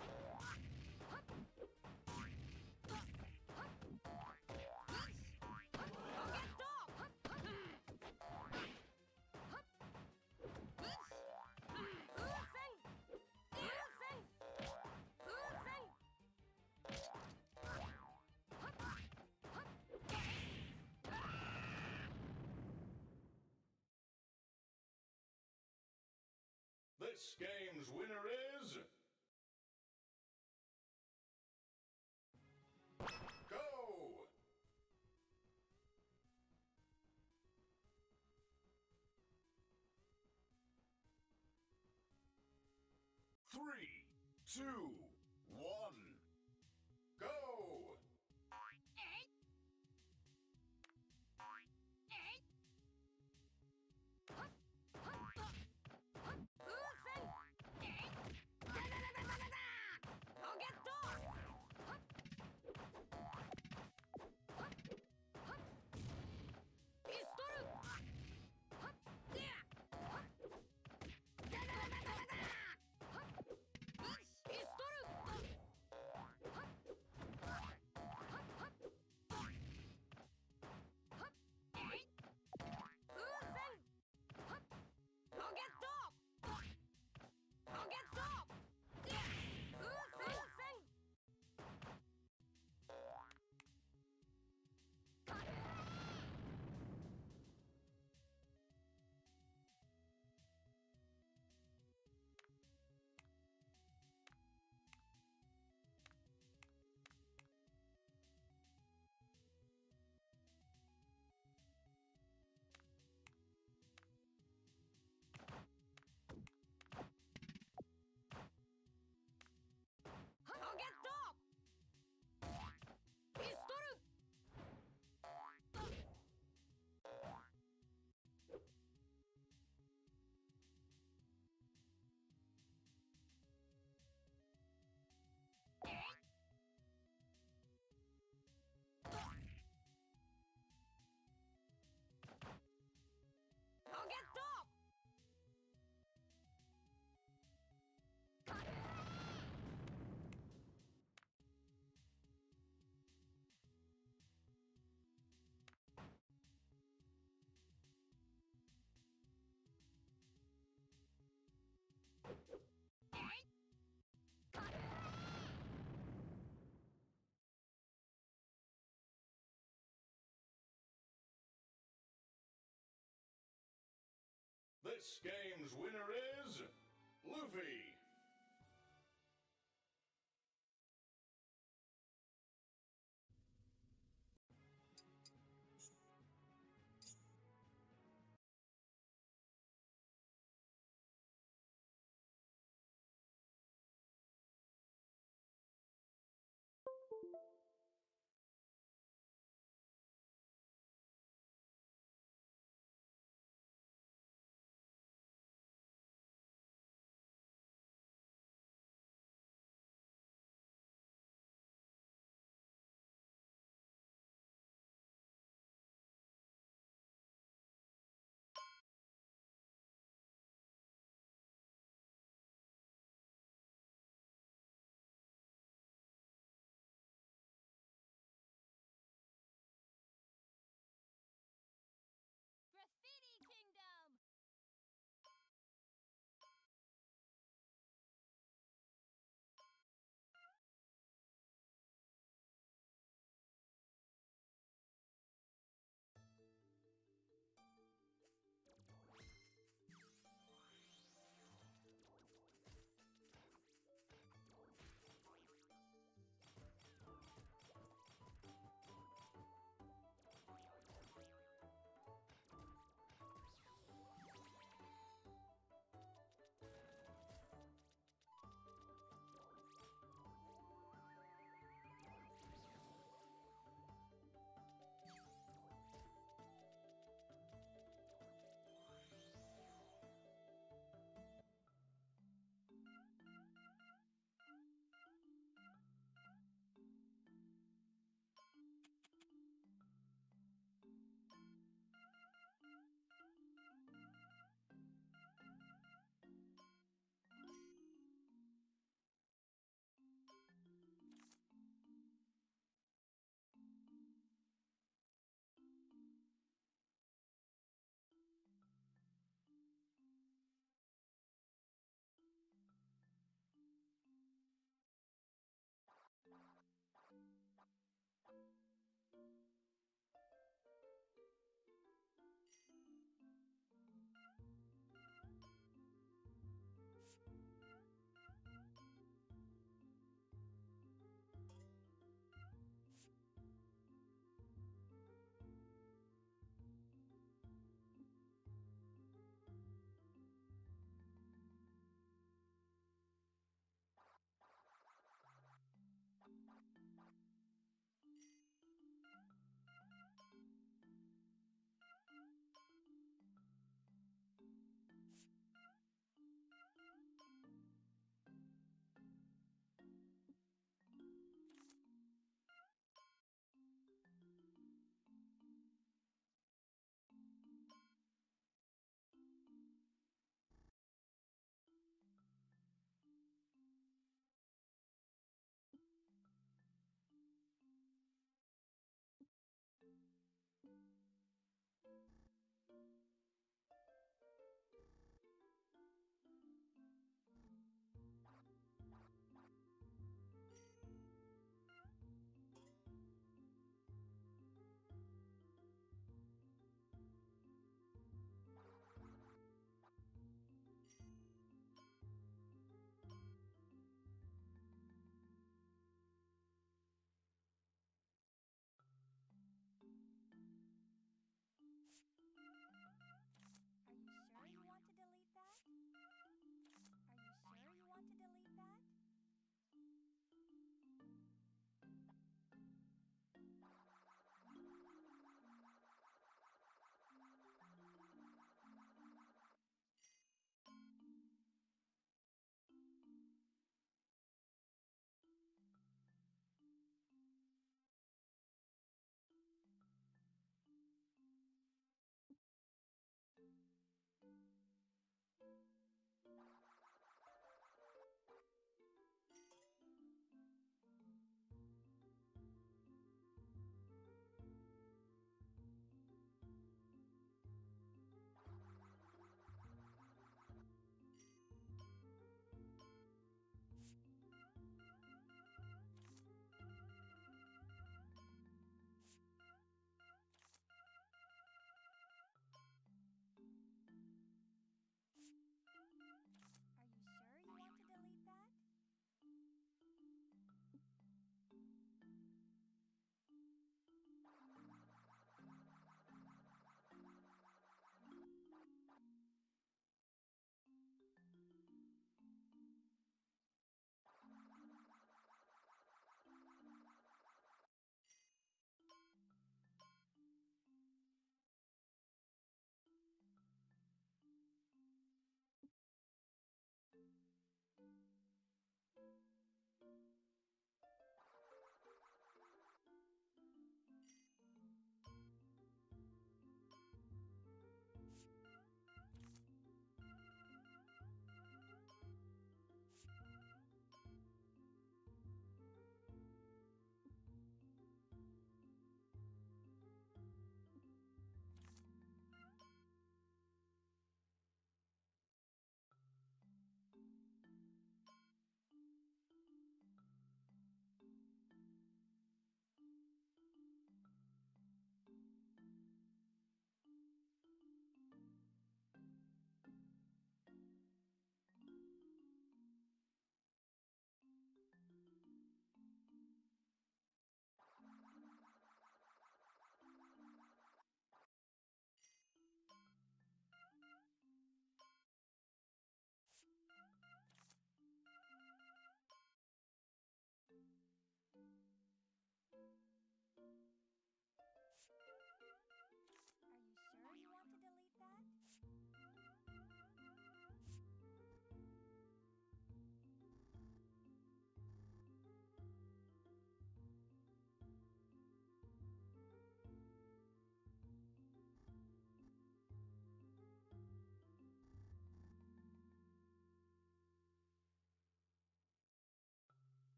I'll get stop! This game's winner is... Go! 3, 2, 1, go! I'll get stop! Pistol! Pistol! This game's winner is Luffy.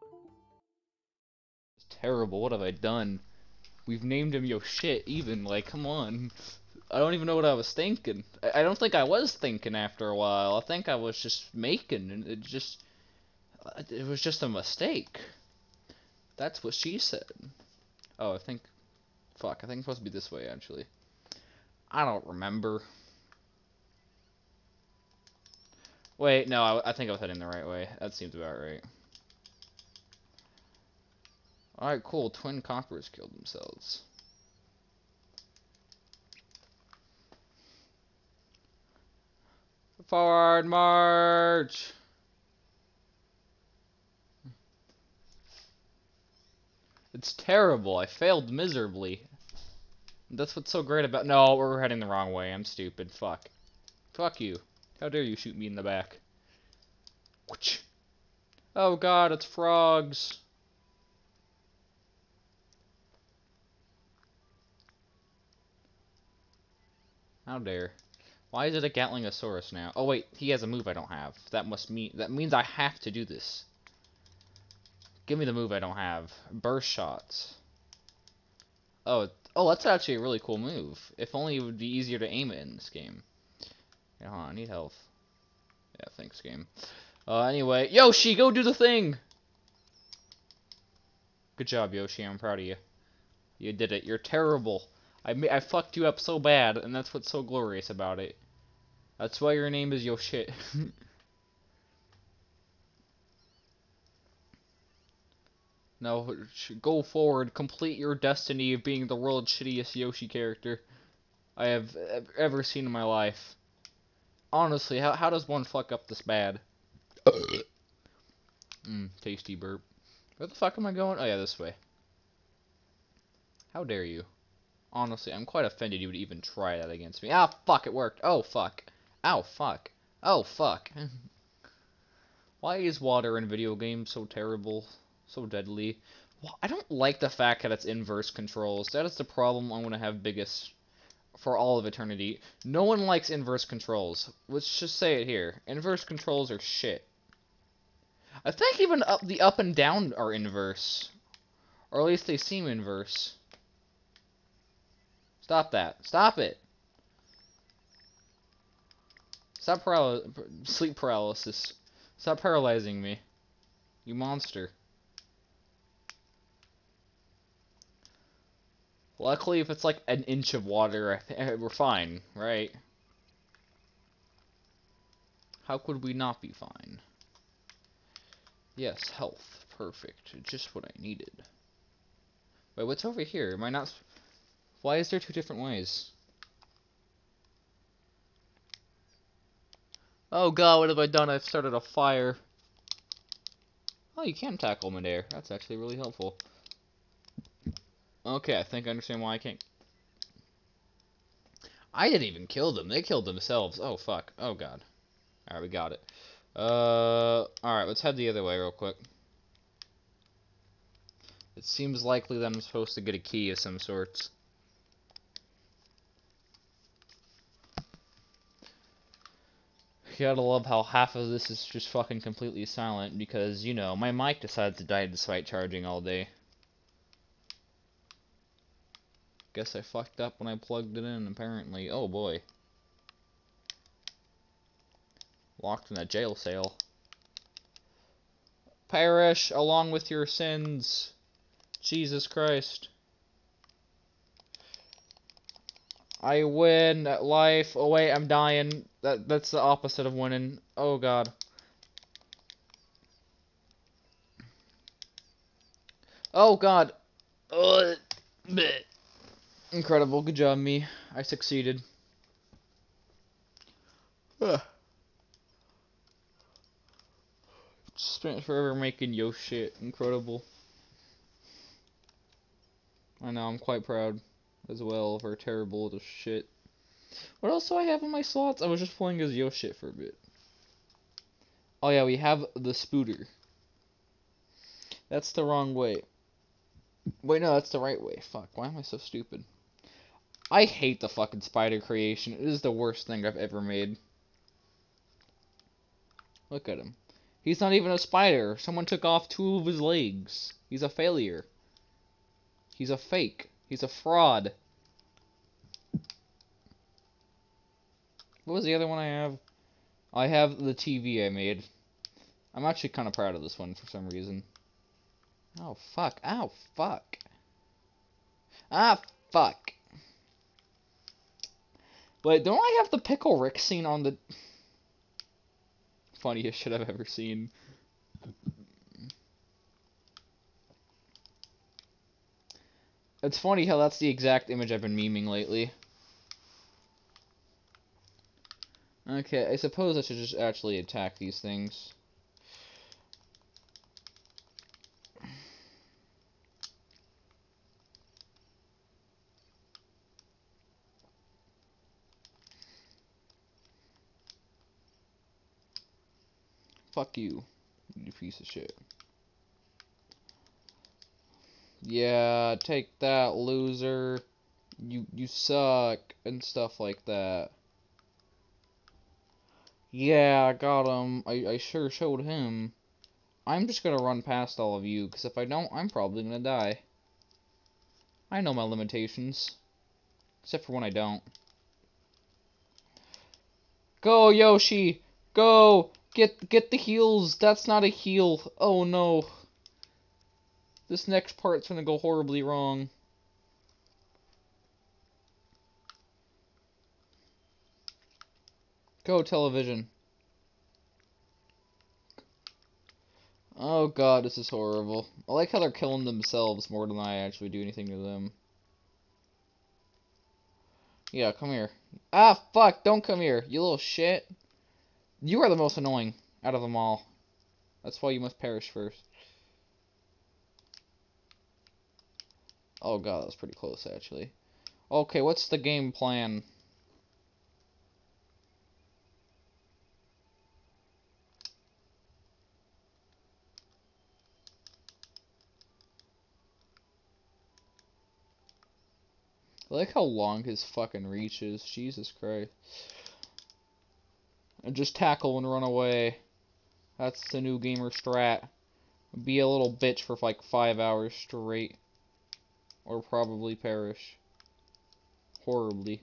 It's terrible. What have I done? We've named him Yo Shit, even. Like, come on. I don't even know what I was thinking. I don't think I was thinking after a while. I think I was just making, and it was just a mistake. That's what she said. Oh, fuck, I think it's supposed to be this way, actually. I don't remember. Wait, no, I think I was heading the right way. That seems about right. Alright, cool. Twin coppers killed themselves. Forward march! It's terrible. I failed miserably. That's what's so great about— No, we're heading the wrong way. I'm stupid. Fuck. Fuck you. How dare you shoot me in the back. Oh god, it's frogs. How dare. Why is it a Gatlingosaurus now? Oh wait, he has a move I don't have. That means I have to do this. Give me the move I don't have. Burst shots. Oh, that's actually a really cool move. If only it would be easier to aim it in this game. Yeah, hold on, I need health. Yeah, thanks, game. Anyway, Yoshi, go do the thing! Good job, Yoshi, I'm proud of you. You did it. You're terrible. I fucked you up so bad, and that's what's so glorious about it. That's why your name is Yoshi. No, go forward. Complete your destiny of being the world's shittiest Yoshi character I have ever seen in my life. Honestly, how does one fuck up this bad? Tasty burp. Where the fuck am I going? Oh yeah, this way. How dare you? Honestly, I'm quite offended you would even try that against me. Ah, fuck, it worked. Oh, fuck. Ow, fuck. Oh, fuck. Why is water in video games so terrible? So deadly? Well, I don't like the fact that it's inverse controls. That is the problem I'm going to have biggest for all of eternity. No one likes inverse controls. Let's just say it here. Inverse controls are shit. I think even the up and down are inverse. Or at least they seem inverse. Stop that. Stop it. Stop sleep paralysis. Stop paralyzing me. You monster. Luckily, if it's like an inch of water, we're fine, right? How could we not be fine? Yes, health. Perfect. Just what I needed. Wait, what's over here? Am I not... Why is there two different ways? Oh god, what have I done? I've started a fire. Oh, you can tackle midair. That's actually really helpful. Okay, I think I understand why I can't... I didn't even kill them. They killed themselves. Oh, fuck. Oh, god. Alright, we got it. Alright, let's head the other way real quick. It seems likely that I'm supposed to get a key of some sorts. You gotta love how half of this is just fucking completely silent because, you know, my mic decides to die despite charging all day. Guess I fucked up when I plugged it in, apparently. Oh boy. Locked in a jail cell. Perish along with your sins. Jesus Christ. I win at life. Oh wait, I'm dying. That's the opposite of winning. Oh god. Oh god. Bleh. Incredible. Good job, me. I succeeded. Spent forever making yo shit. Incredible. I know, I'm quite proud as well of our terrible little shit. What else do I have in my slots? I was just playing as yo shit for a bit. Oh yeah, we have the Spooter. That's the wrong way. Wait, no, that's the right way. Fuck, why am I so stupid? I hate the fucking spider creation. It is the worst thing I've ever made. Look at him. He's not even a spider. Someone took off 2 of his legs. He's a failure. He's a fake. He's a fraud. What was the other one I have? I have the TV I made. I'm actually kind of proud of this one for some reason. Oh, fuck. Ow, fuck. Ah, fuck. Wait, don't I have the Pickle Rick scene on the... Funniest shit I've ever seen. It's funny how that's the exact image I've been memeing lately. Okay, I suppose I should just actually attack these things. Fuck you, you piece of shit. Yeah, take that, loser. You suck, and stuff like that. Yeah, I got him. I sure showed him. I'm just gonna run past all of you, because if I don't, I'm probably gonna die. I know my limitations. Except for when I don't. Go, Yoshi! Go! Get the heals! That's not a heal. Oh no. This next part's gonna go horribly wrong. Go, television. Oh god, this is horrible. I like how they're killing themselves more than I actually do anything to them. Yeah, come here. Ah, fuck, don't come here, you little shit. You are the most annoying out of them all. That's why you must perish first. Oh god, that was pretty close, actually. Okay, what's the game plan? I like how long his fucking reach is. Jesus Christ. And just tackle and run away. That's the new gamer strat. Be a little bitch for like 5 hours straight. Or probably perish. Horribly.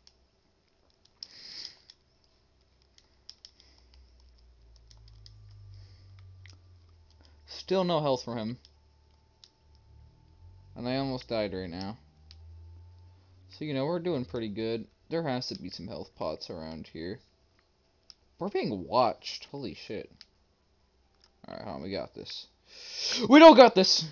Still no health from him. And I almost died right now. So, you know, we're doing pretty good. There has to be some health pots around here. We're being watched. Holy shit. Alright, hold on, we got this. We don't got this!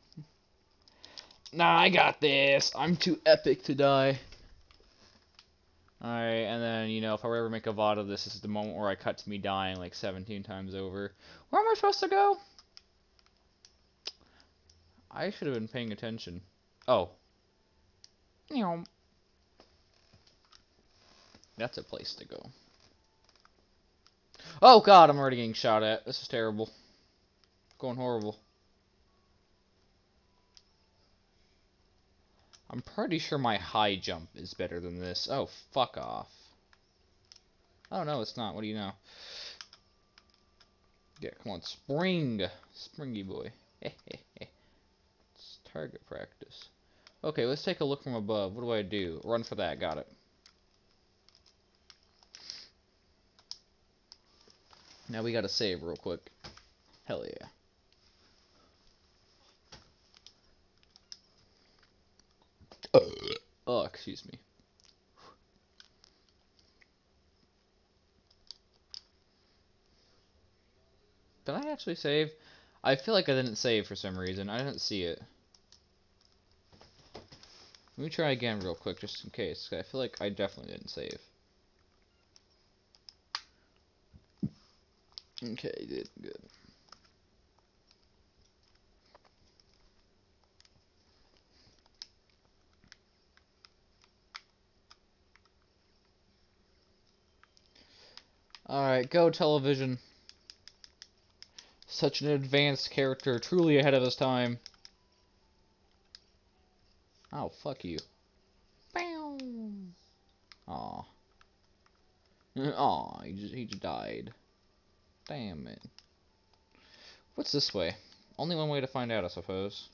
Nah, I got this. I'm too epic to die. Alright, and then, you know, if I ever make a VOD of this, this is the moment where I cut to me dying like 17 times over. Where am I supposed to go? I should have been paying attention. Oh. That's a place to go. Oh god, I'm already getting shot at. This is terrible. Going horrible. I'm pretty sure my high jump is better than this. Oh, fuck off. Oh, no, it's not. What do you know? Yeah, come on. Spring. Springy boy. It's target practice. Okay, let's take a look from above. What do I do? Run for that. Got it. Now we gotta save real quick. Hell yeah. Oh, excuse me. Did I actually save? I feel like I didn't save for some reason. I didn't see it. Let me try again real quick, just in case. I feel like I definitely didn't save. Okay, you did. Good. Alright, go television. Such an advanced character, truly ahead of his time. Oh, fuck you. Bow. Aw. Aw, he just died. Damn it. What's this way? Only one way to find out, I suppose.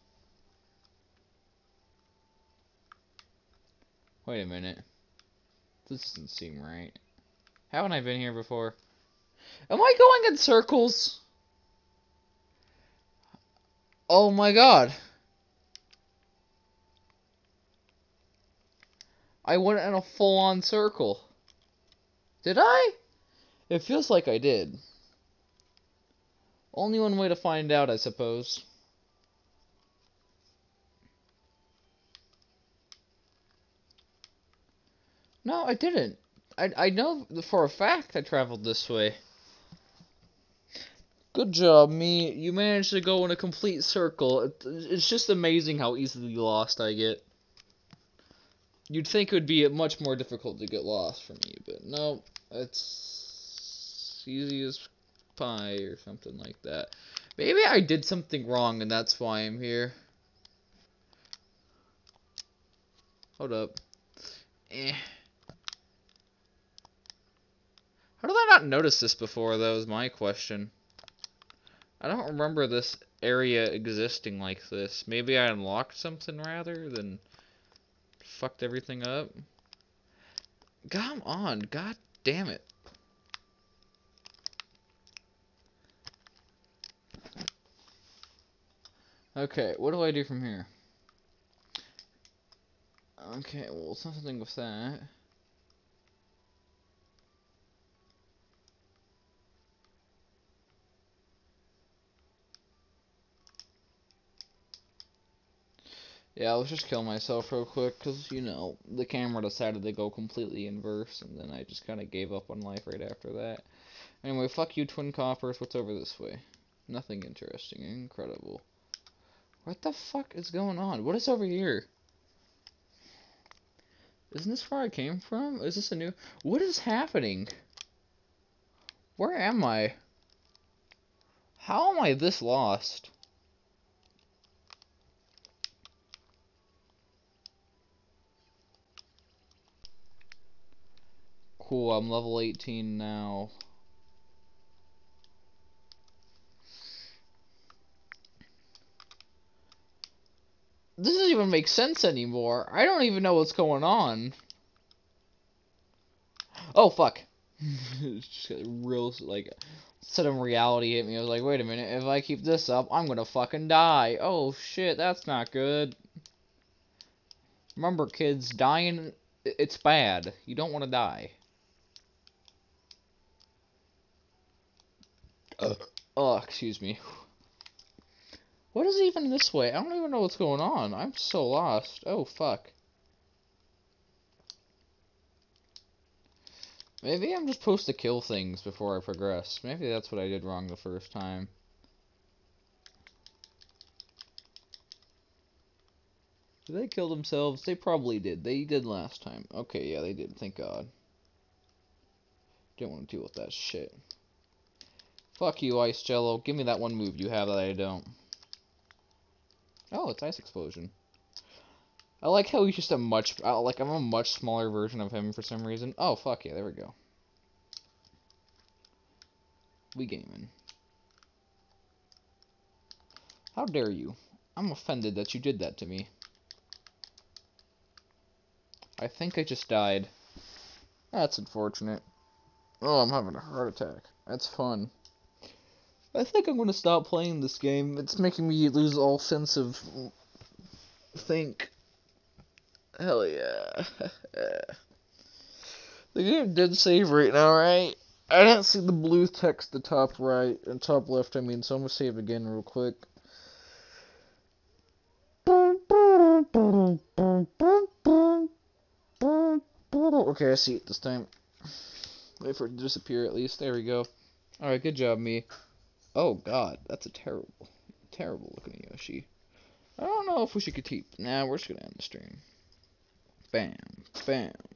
Wait a minute. This doesn't seem right. Haven't I been here before? Am I going in circles? Oh my god. I went in a full-on circle. Did I? It feels like I did. Only one way to find out, I suppose. No, I didn't. I know for a fact I traveled this way. Good job, me. You managed to go in a complete circle. It's just amazing how easily lost I get. You'd think it would be much more difficult to get lost for me, but no, it's easy as pie or something like that. Maybe I did something wrong and that's why I'm here. Hold up. How did I not notice this before, though, is my question. I don't remember this area existing like this. Maybe I unlocked something rather than fucked everything up. Come on, god damn it. Okay, what do I do from here? Okay, well, something with that. Yeah, let's just kill myself real quick, because, you know, the camera decided to go completely inverse, and then I just kind of gave up on life right after that. Anyway, fuck you, Twin Coppers. What's over this way? Nothing interesting. Incredible. What the fuck is going on? What is over here? Isn't this where I came from? Is this a new... What is happening? Where am I? How am I this lost? Cool, I'm level 18 now. This doesn't even make sense anymore. I don't even know what's going on. Oh, fuck. It's just a real, like, sudden reality hit me. I was like, wait a minute, if I keep this up, I'm gonna fucking die. Oh, shit, that's not good. Remember, kids, dying, it's bad. You don't want to die. Oh, excuse me. What is even this way? I don't even know what's going on. I'm so lost. Oh, fuck. Maybe I'm just supposed to kill things before I progress. Maybe that's what I did wrong the first time. Did they kill themselves? They probably did. They did last time. Okay, yeah, they did. Thank God. Didn't want to deal with that shit. Fuck you, Ice Jello. Give me that one move you have that I don't. Oh, it's Ice Explosion. I like how he's just a much... like, I'm a much smaller version of him for some reason. Oh, fuck yeah, there we go. We gaming. How dare you? I'm offended that you did that to me. I think I just died. That's unfortunate. Oh, I'm having a heart attack. That's fun. I think I'm gonna stop playing this game. It's making me lose all sense of... think. Hell yeah. The game did save right now, right? I didn't see the blue text at the top right, and top left, I mean, so I'm gonna save again real quick. Okay, I see it this time. Wait for it to disappear at least. There we go. Alright, good job, me. Oh god, that's a terrible, terrible looking Yoshi. I don't know if we should keep... Nah, we're just gonna end the stream. Bam, bam.